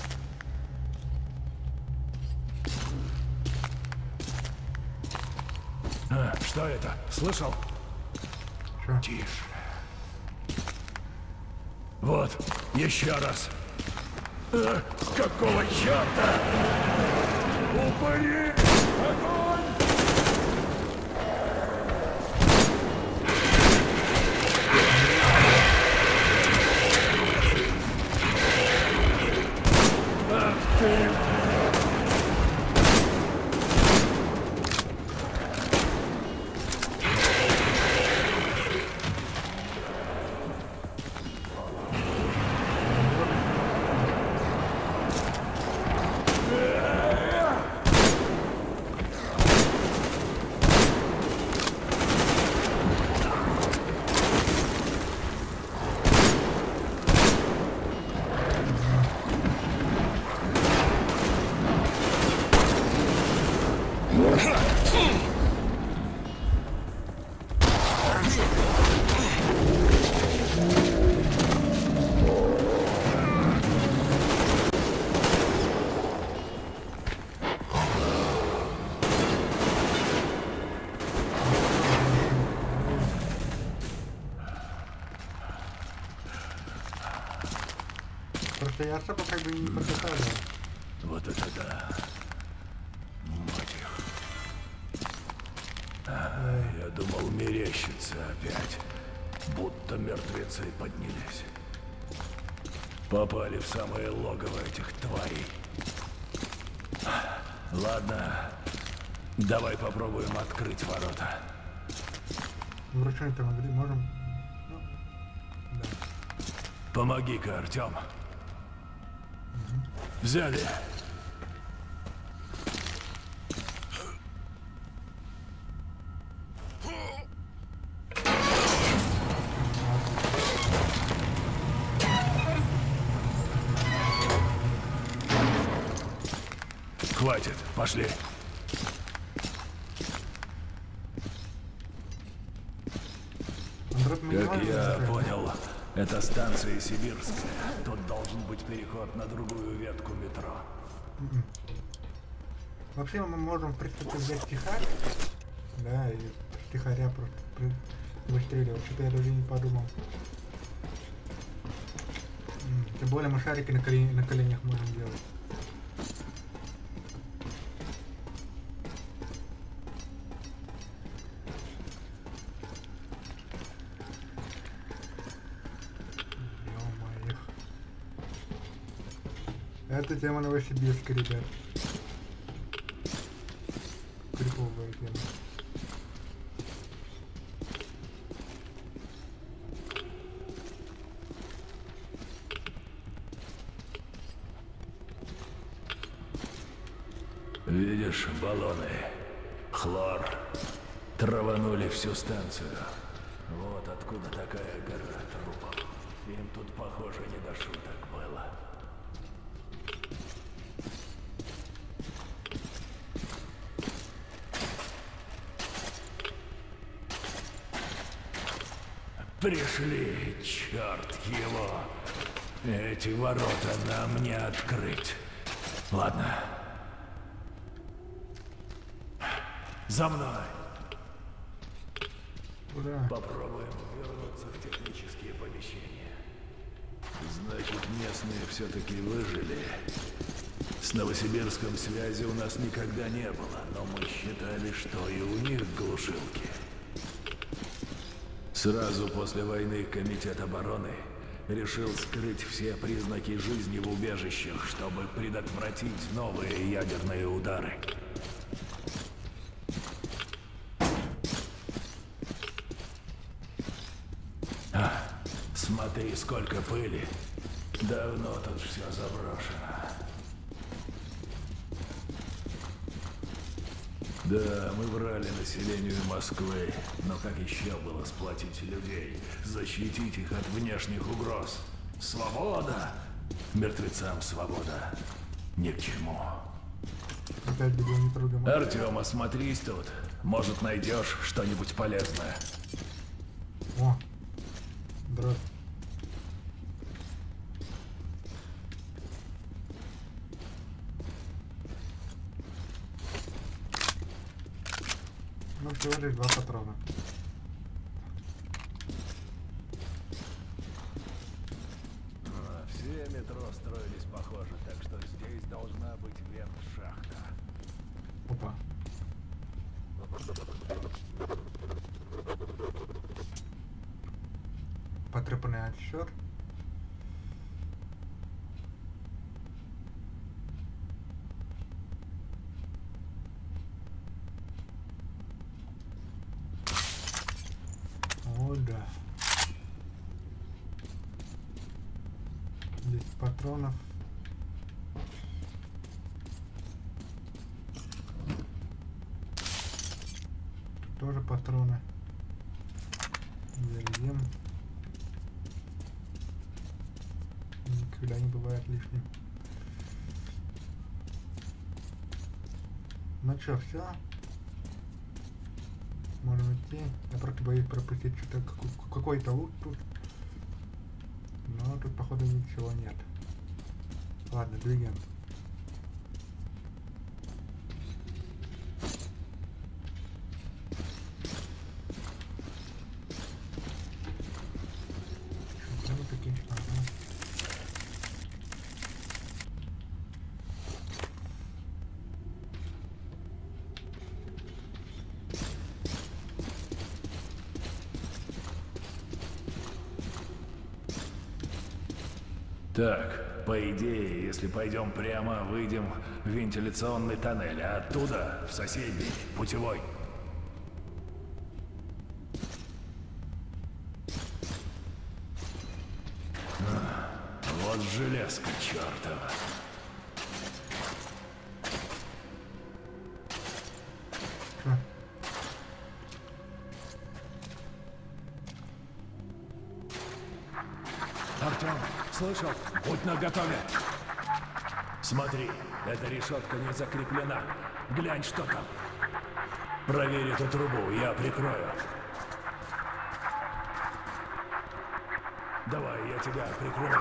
А, что это? Слышал? Что? Тише. Вот, еще раз. А, какого черта? Упыри! Огонь! Ах ты! Просто я особо как бы не прочитал. Вот это да. Мать их. А, я думал, мерещится опять. Будто мертвецы поднялись. Попали в самое логово этих тварей. Ладно, Давай попробуем открыть ворота. Вручную-то могли, можем. Ну, да. Помоги-ка, Артем. Угу. Взяли. Хватит, пошли. Как я понял, это станция Сибирская. Тут должен быть переход на другую ветку метро. Mm-mm. Вообще мы можем, в принципе, взять стихарь. Да, и стихаря просто выстреливать. Что-то я даже не подумал. Тем более мы шарики на, колен... на коленях можем делать. Это тема Новосибирска, ребят. Криповая тема. Видишь, баллоны, хлор, траванули всю станцию. Вот откуда такая гора трупов. Им тут, похоже, не до шуток было. Пришли, черт его. Эти ворота нам не открыть. Ладно. За мной. Ура. Попробуем вернуться в технические помещения. Значит, местные все-таки выжили. С Новосибирском связи у нас никогда не было, но мы считали, что и у них глушилки. Сразу после войны Комитет обороны решил скрыть все признаки жизни в убежищах, чтобы предотвратить новые ядерные удары. А, смотри, сколько пыли. Давно тут все заброшено. Да, мы врали населению Москвы, но как еще было сплотить людей, защитить их от внешних угроз? Свобода! Мертвецам свобода ни к чему. Артем, осмотрись тут. Может, найдешь что-нибудь полезное. О, здравствуй. Ну, всего лишь два патрона. А, все метро строились похоже, так что здесь должна быть вент-шахта. Опа. Потрепанный отсчет. О, да. десять патронов. Тут тоже патроны. Зальем. Никогда не бывает лишним. Ну чё, все? Можем идти. Я просто боюсь пропустить что-то, какой-то лут тут. Но тут, походу, ничего нет. Ладно, двигаем. Так, по идее, если пойдем прямо, выйдем в вентиляционный тоннель, а оттуда в соседний, путевой. А, вот железка чертова. Артем, слышал? Будь наготове. Смотри, эта решетка не закреплена. Глянь, что там. Проверь эту трубу, я прикрою. Давай, я тебя прикрою.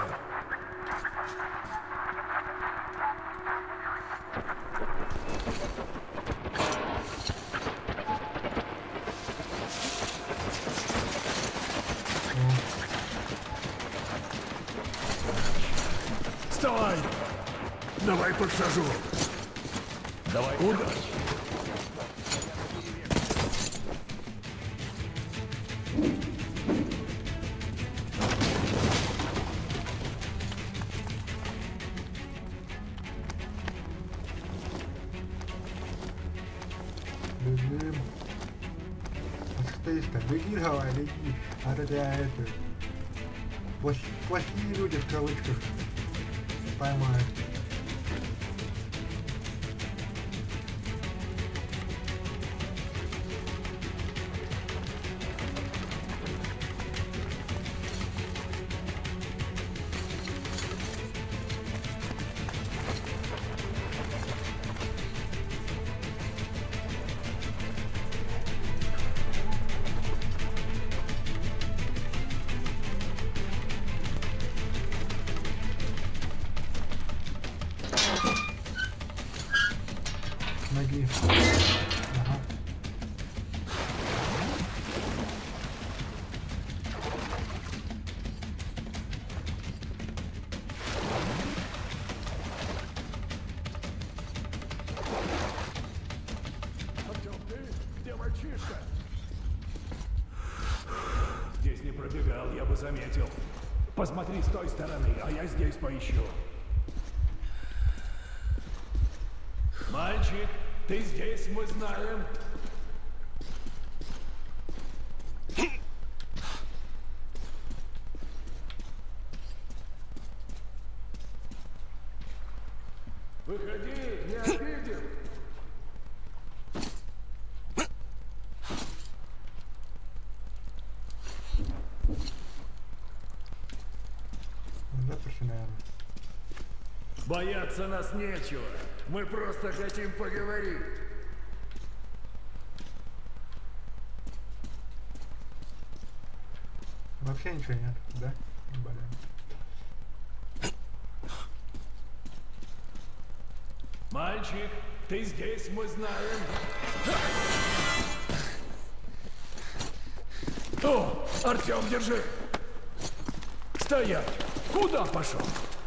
Вставай! Давай подсажу. Давай, удачи. Бежим. А что есть-то? Беги, давай, беги. А то тебя это... Плохие, плохие люди в кавычках поймают. Ноги. Ага. Артем, ты? Где мальчишка? Здесь не пробегал, я бы заметил. Посмотри с той стороны, а я здесь поищу. Мальчик, ты здесь, мы знаем. Выходи, не обидел. Заперся, наверное. Бояться нас нечего. Мы просто хотим поговорить. Вообще ничего нет, да? Блин. Мальчик, ты здесь, мы знаем. О, Артем, держи. Стоять. Куда пошел?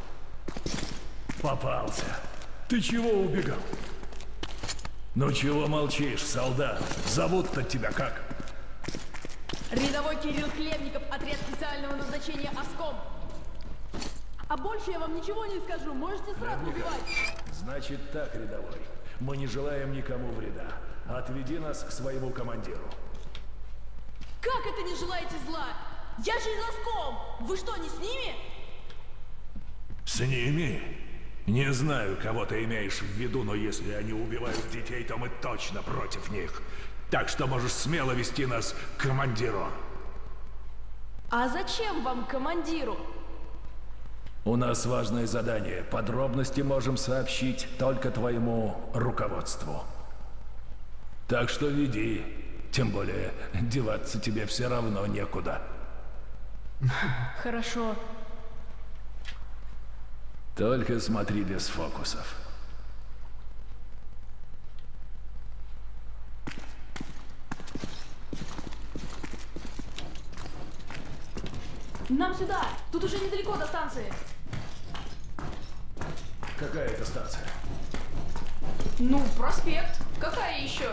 Попался. Ты чего убегал? Ну чего молчишь, солдат? Зовут-то тебя как? Рядовой Кирилл Хлебников, отряд специального назначения ОСКОМ. А больше я вам ничего не скажу, можете сразу убивать. Значит так, рядовой. Мы не желаем никому вреда. Отведи нас к своему командиру. Как это не желаете зла? Я же из ОСКОМ! Вы что, не с ними? С ними? Не знаю, кого ты имеешь в виду, но если они убивают детей, то мы точно против них. Так что можешь смело вести нас к командиру. А зачем вам командиру? У нас важное задание. Подробности можем сообщить только твоему руководству. Так что веди. Тем более, деваться тебе все равно некуда. Хорошо. Только смотри без фокусов. Нам сюда! Тут уже недалеко до станции. Какая это станция? Ну, проспект. Какая еще?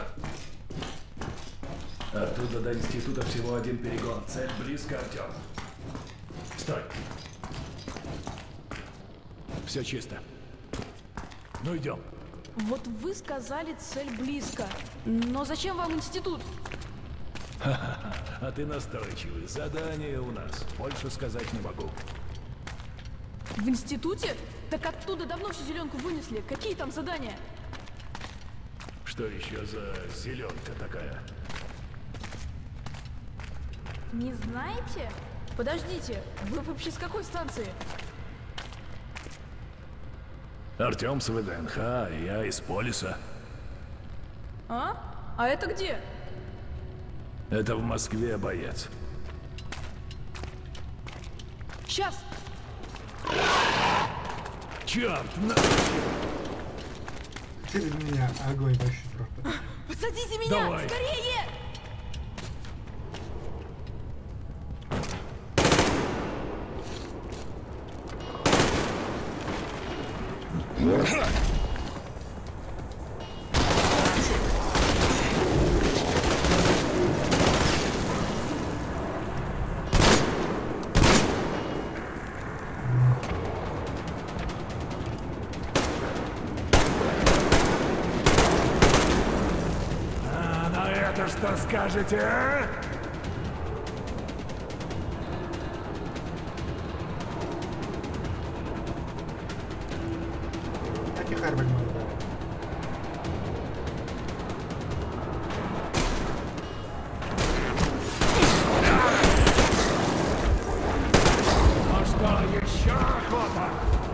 Оттуда до института всего один перегон. Цель близко, Артем. Стой. Все чисто. Ну идем. Вот вы сказали, цель близко. Но зачем вам институт? Ха-ха-ха, а ты настойчивый. Задание у нас. Больше сказать не могу. В институте? Так оттуда давно всю зеленку вынесли. Какие там задания? Что еще за зеленка такая? Не знаете? Подождите, вы вообще с какой станции? Артем с ВДНХ, а я из Полиса. А? А это где? Это в Москве, боец. Сейчас! Черт, на... Через меня огонь вообще просто. Подсадите меня! Давай. Скорее! А на это что скажете, а? Ну что, еще охота?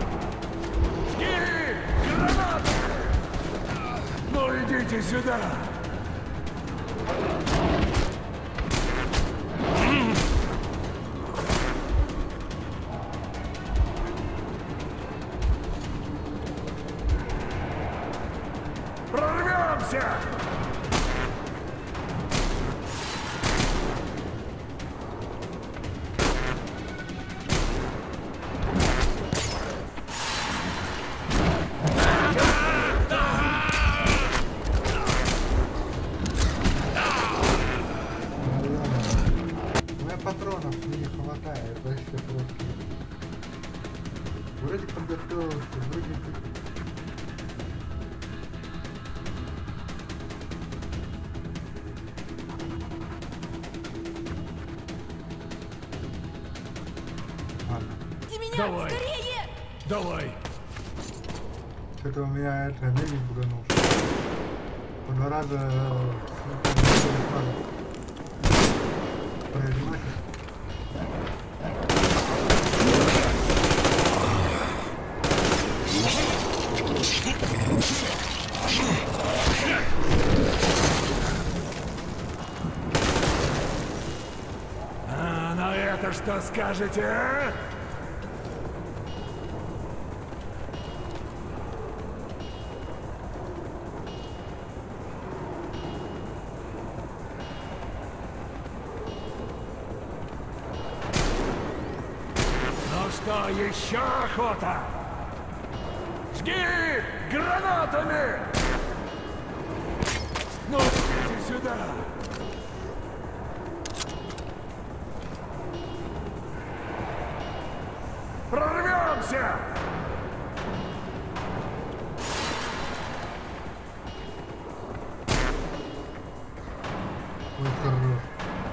Жги! Гранаты! Ну идите сюда! Прорвемся! У меня патронов не хватает, вообще просто. Вроде подготовился, вроде бы. Давай! Скорее! Давай! Что-то у меня это мельник буганул. По два раза э, произносит. А на это что скажете, а? Ну что, еще охота? Жги гранатами! Ну, идите сюда! Прорвемся! Ой, хорош.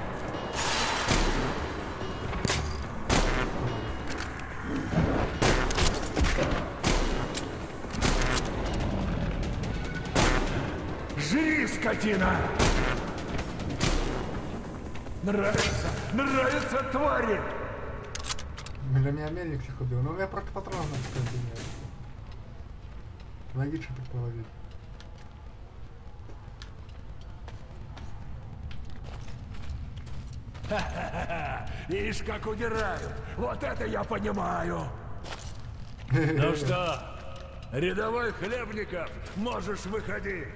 Жри, скотина! Нравится, нравится, твари! Для меня мельник всех убил, но у меня просто патронов надо сказать. Логично предположить. Ха-ха-ха! Ишь, как удирают! Вот это я понимаю! Ну что, рядовой Хлебников, можешь выходить!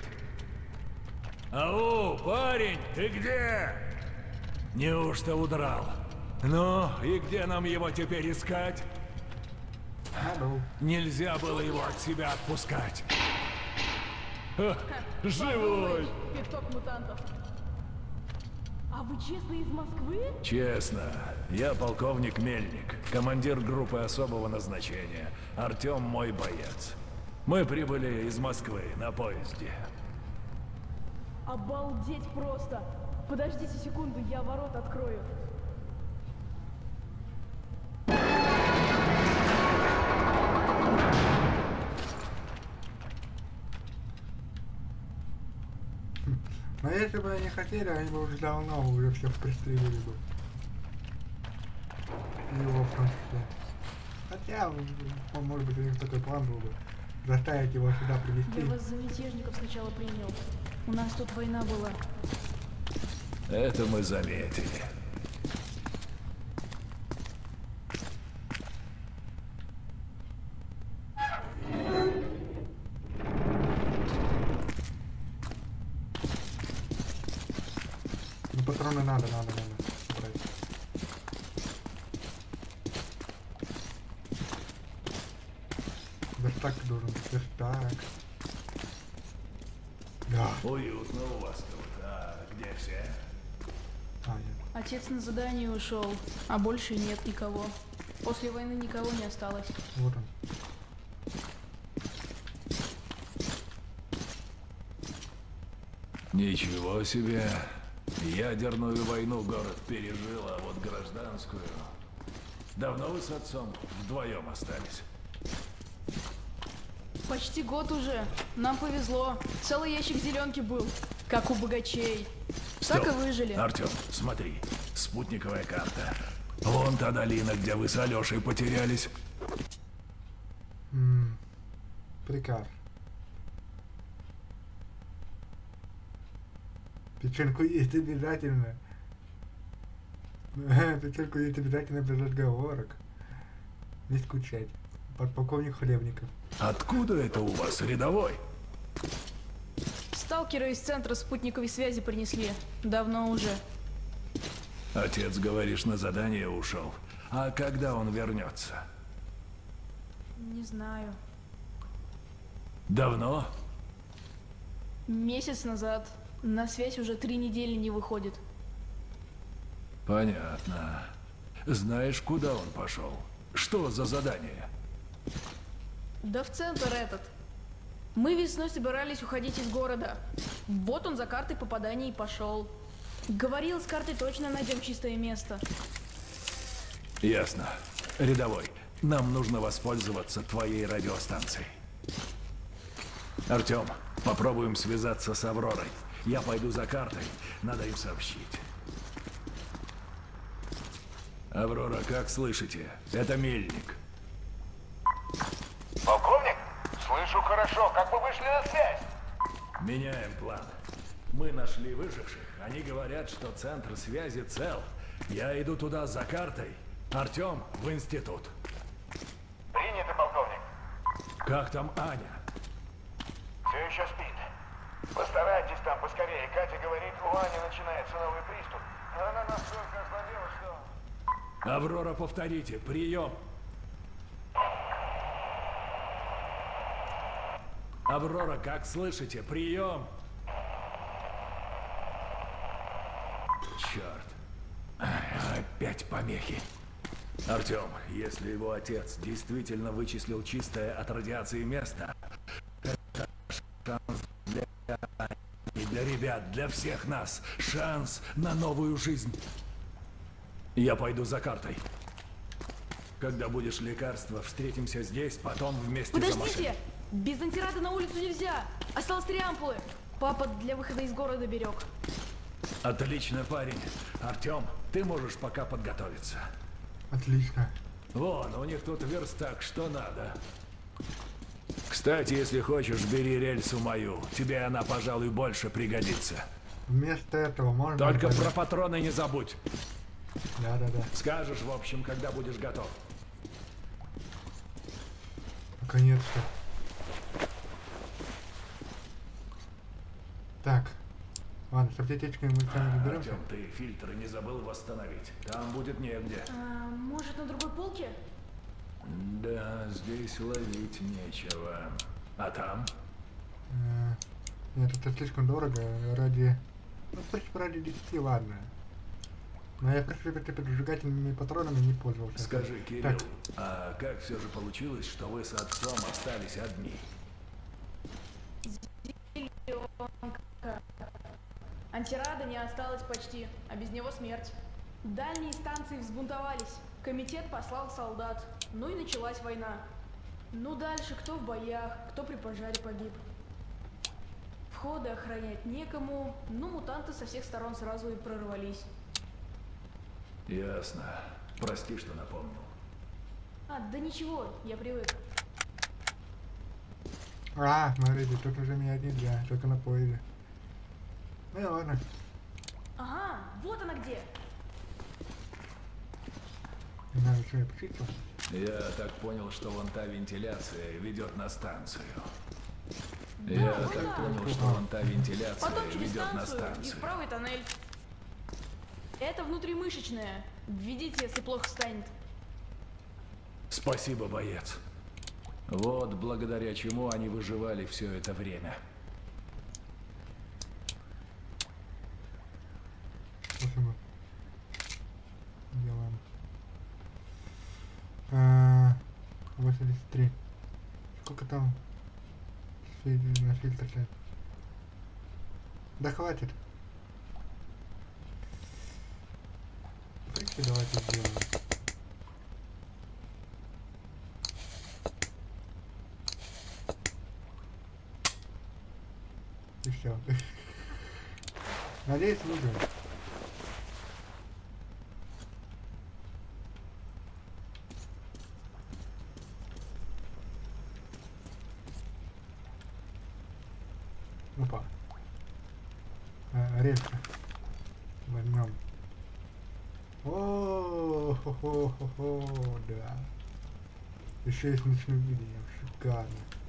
Ау, парень, ты где? Неужто удрал? Ну, и где нам его теперь искать? Нельзя было его от себя отпускать. Ха, живой! Пяток мутантов. А вы честно из Москвы? Честно, я полковник Мельник, командир группы особого назначения. Артем мой боец. Мы прибыли из Москвы на поезде. Обалдеть просто! Подождите секунду, я ворот открою. Но если бы они хотели, они бы уже давно уже всех пристрелили бы. Его в том числе. Хотя, может быть, у них такой план был бы. Заставить его сюда привезти. Я вас за мятежников сначала принял. У нас тут война была. Это мы заметили. Ну, патроны надо, надо, надо. Брать. Верстак должен быть, верстак. Да. Уютно у вас тут. А где все? А, нет. Отец на задание ушел, а больше нет никого. После войны никого не осталось. Вот он. Ничего себе. Ядерную войну город пережил, а вот гражданскую... Давно вы с отцом вдвоем остались? Почти год уже. Нам повезло. Целый ящик зеленки был, как у богачей. Так и выжили. Артем, смотри. Спутниковая карта. Вон та долина, где вы с Алешей потерялись. М-м, приказ. Печенку есть обязательно. Печенку есть обязательно без разговорок. Не скучать. Подполковник Хлебников. Откуда это у вас, рядовой? Сталкеры из центра спутниковой связи принесли. Давно уже. Отец, говоришь, на задание ушел. А когда он вернется? Не знаю. Давно? Месяц назад. На связь уже три недели не выходит. Понятно. Знаешь, куда он пошел? Что за задание? Да в центр этот. Мы весной собирались уходить из города. Вот он за картой попадания и пошел. Говорил, с картой точно найдем чистое место. Ясно. Рядовой, нам нужно воспользоваться твоей радиостанцией. Артем, попробуем связаться с Авророй. Я пойду за картой. Надо им сообщить. Аврора, как слышите? Это Мельник. Полковник? Слышу хорошо. Как вы вышли на связь? Меняем план. Мы нашли выживших. Они говорят, что центр связи цел. Я иду туда за картой. Артем в институт. Принято, полковник. Как там Аня? Все еще спит. Постарайтесь там поскорее. Катя говорит, у Ани начинается новый приступ. Она настолько ослабела, что... Аврора, повторите. Прием. Аврора, как слышите? Прием. Черт. Опять помехи. Артем, если его отец действительно вычислил чистое от радиации место, это шанс для... и для ребят, для всех нас. Шанс на новую жизнь. Я пойду за картой. Когда будешь лекарство, встретимся здесь, потом вместе за машиной. Подождите! Без антирада на улицу нельзя! Осталось три ампулы. Папа для выхода из города берег. Отлично, парень. Артем, ты можешь пока подготовиться. Отлично. Вон, у них тут верстак, что надо. Кстати, если хочешь, бери рельсу мою. Тебе она, пожалуй, больше пригодится. Вместо этого можно... Только про патроны не забудь. Да-да-да. Скажешь, в общем, когда будешь готов. Наконец-то. Так. Ладно, с аптечкой мы с вами разберемся. Артем, ты фильтры не забыл восстановить. Там будет негде. А, может, на другой полке? Да, здесь ловить нечего. А там? Э, нет, это слишком дорого. Ради... Ну, в принципе, ради десяти, ладно. Но я, в принципе, поджигательными патронами не пользовался. Скажи, Кирилл, так. а как все же получилось, что вы с отцом остались одни? Антирада не осталось почти, а без него смерть. Дальние станции взбунтовались. Комитет послал солдат. Ну и началась война. Ну дальше кто в боях, кто при пожаре погиб. Входы охранять некому, ну мутанты со всех сторон сразу и прорвались. Ясно. Прости, что напомнил. А, да ничего, я привык. А, смотрите, тут уже менять нельзя, только на поезде. Ну и ладно. Ага, вот она где. Надо что, я почистил? Я так понял, что вон та вентиляция ведет на станцию. Да, Я вот так так. понял, что вон та вентиляция Потом через ведет на станцию и станцию. в правый тоннель. Это внутримышечная. Введите, если плохо станет. Спасибо, боец. Вот благодаря чему они выживали все это время. Спасибо. Делаем. А, восемьдесят три. Сколько там на фильтр? Да хватит. В принципе, давайте сделаем. И все. Надеюсь, выживет. Опа. А, резко. Возьмем. О, хо хо хо хо да. Еще и с ночным видением. Шикарно.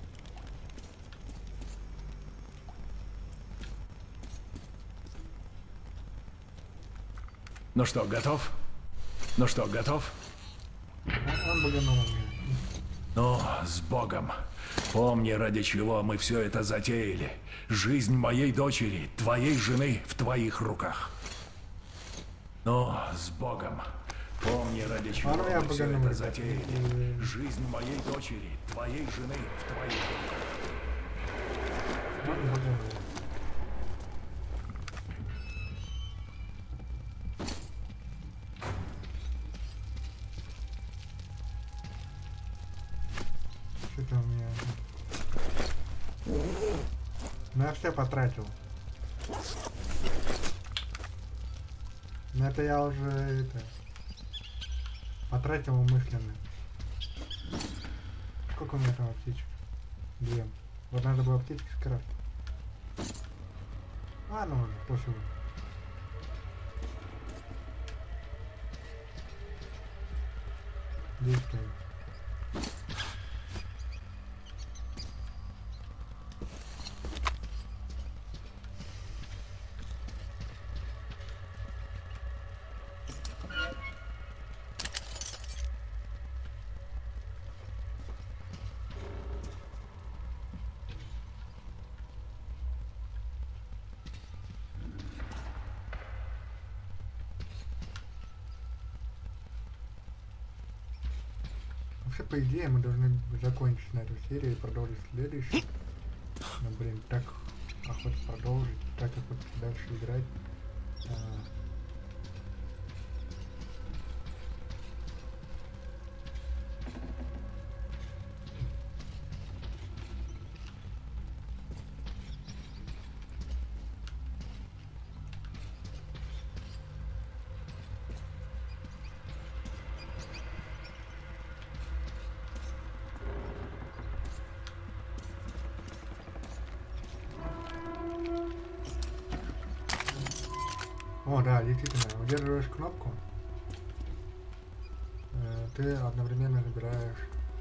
Ну что, готов? Ну что, готов? Он баганул меня. Ну, с Богом. Помни, ради чего мы все это затеяли. Жизнь моей дочери, твоей жены в твоих руках. Ну, с Богом. Помни, ради чего А ну, я мы все баганул, это ребят. затеяли. Жизнь моей дочери, твоей жены в твоих руках. Он баганул. Что-то у меня... Ну, я все потратил. Но это я уже это потратил умышленно. Сколько у меня там аптечек? Две. Вот надо было аптечки скрафтить. А, ну уже, пофигу. Действуем. Вообще, по идее, мы должны закончить на эту серию и продолжить следующую. Но, блин, так охота продолжить, так охота дальше играть. А... О, да, действительно, удерживаешь кнопку, э, ты одновременно набираешь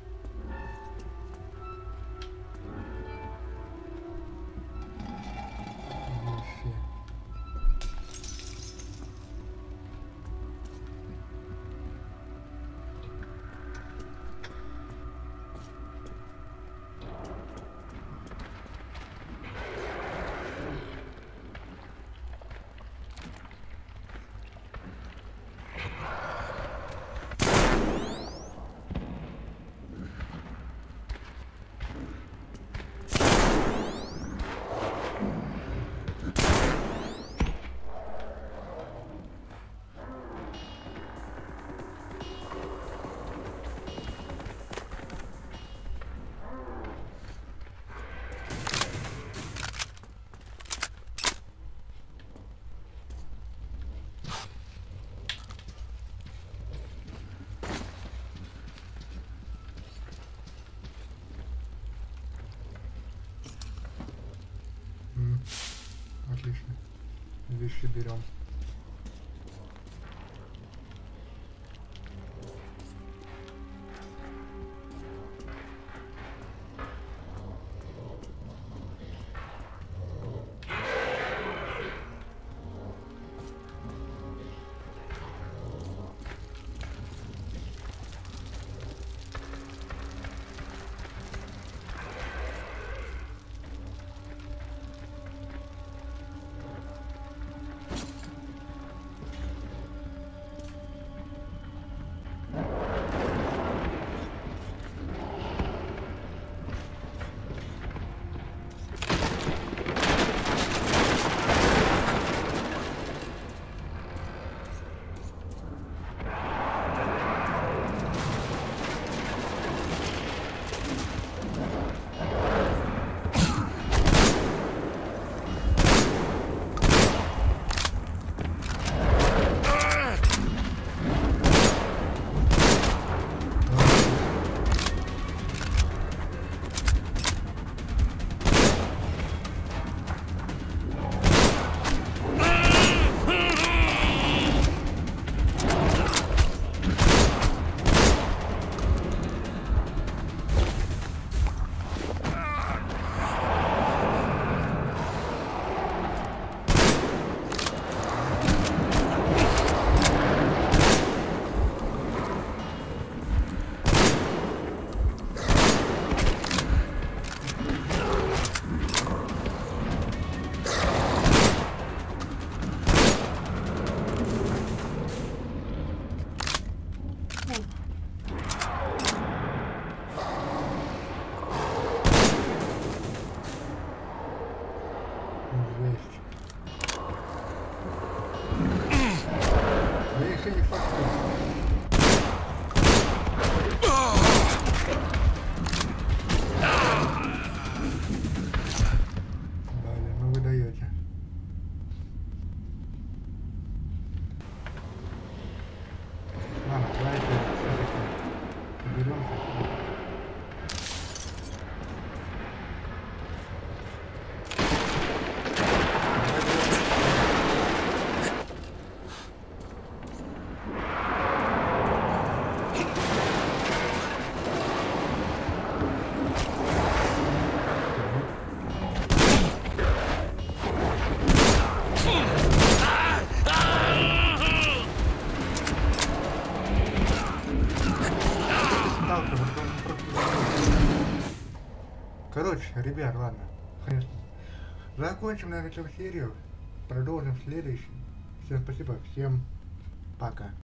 вещи. вещи берем. Короче, ребят, ладно. Закончим, наверное, эту серию. Продолжим в следующем. Всем спасибо, всем пока.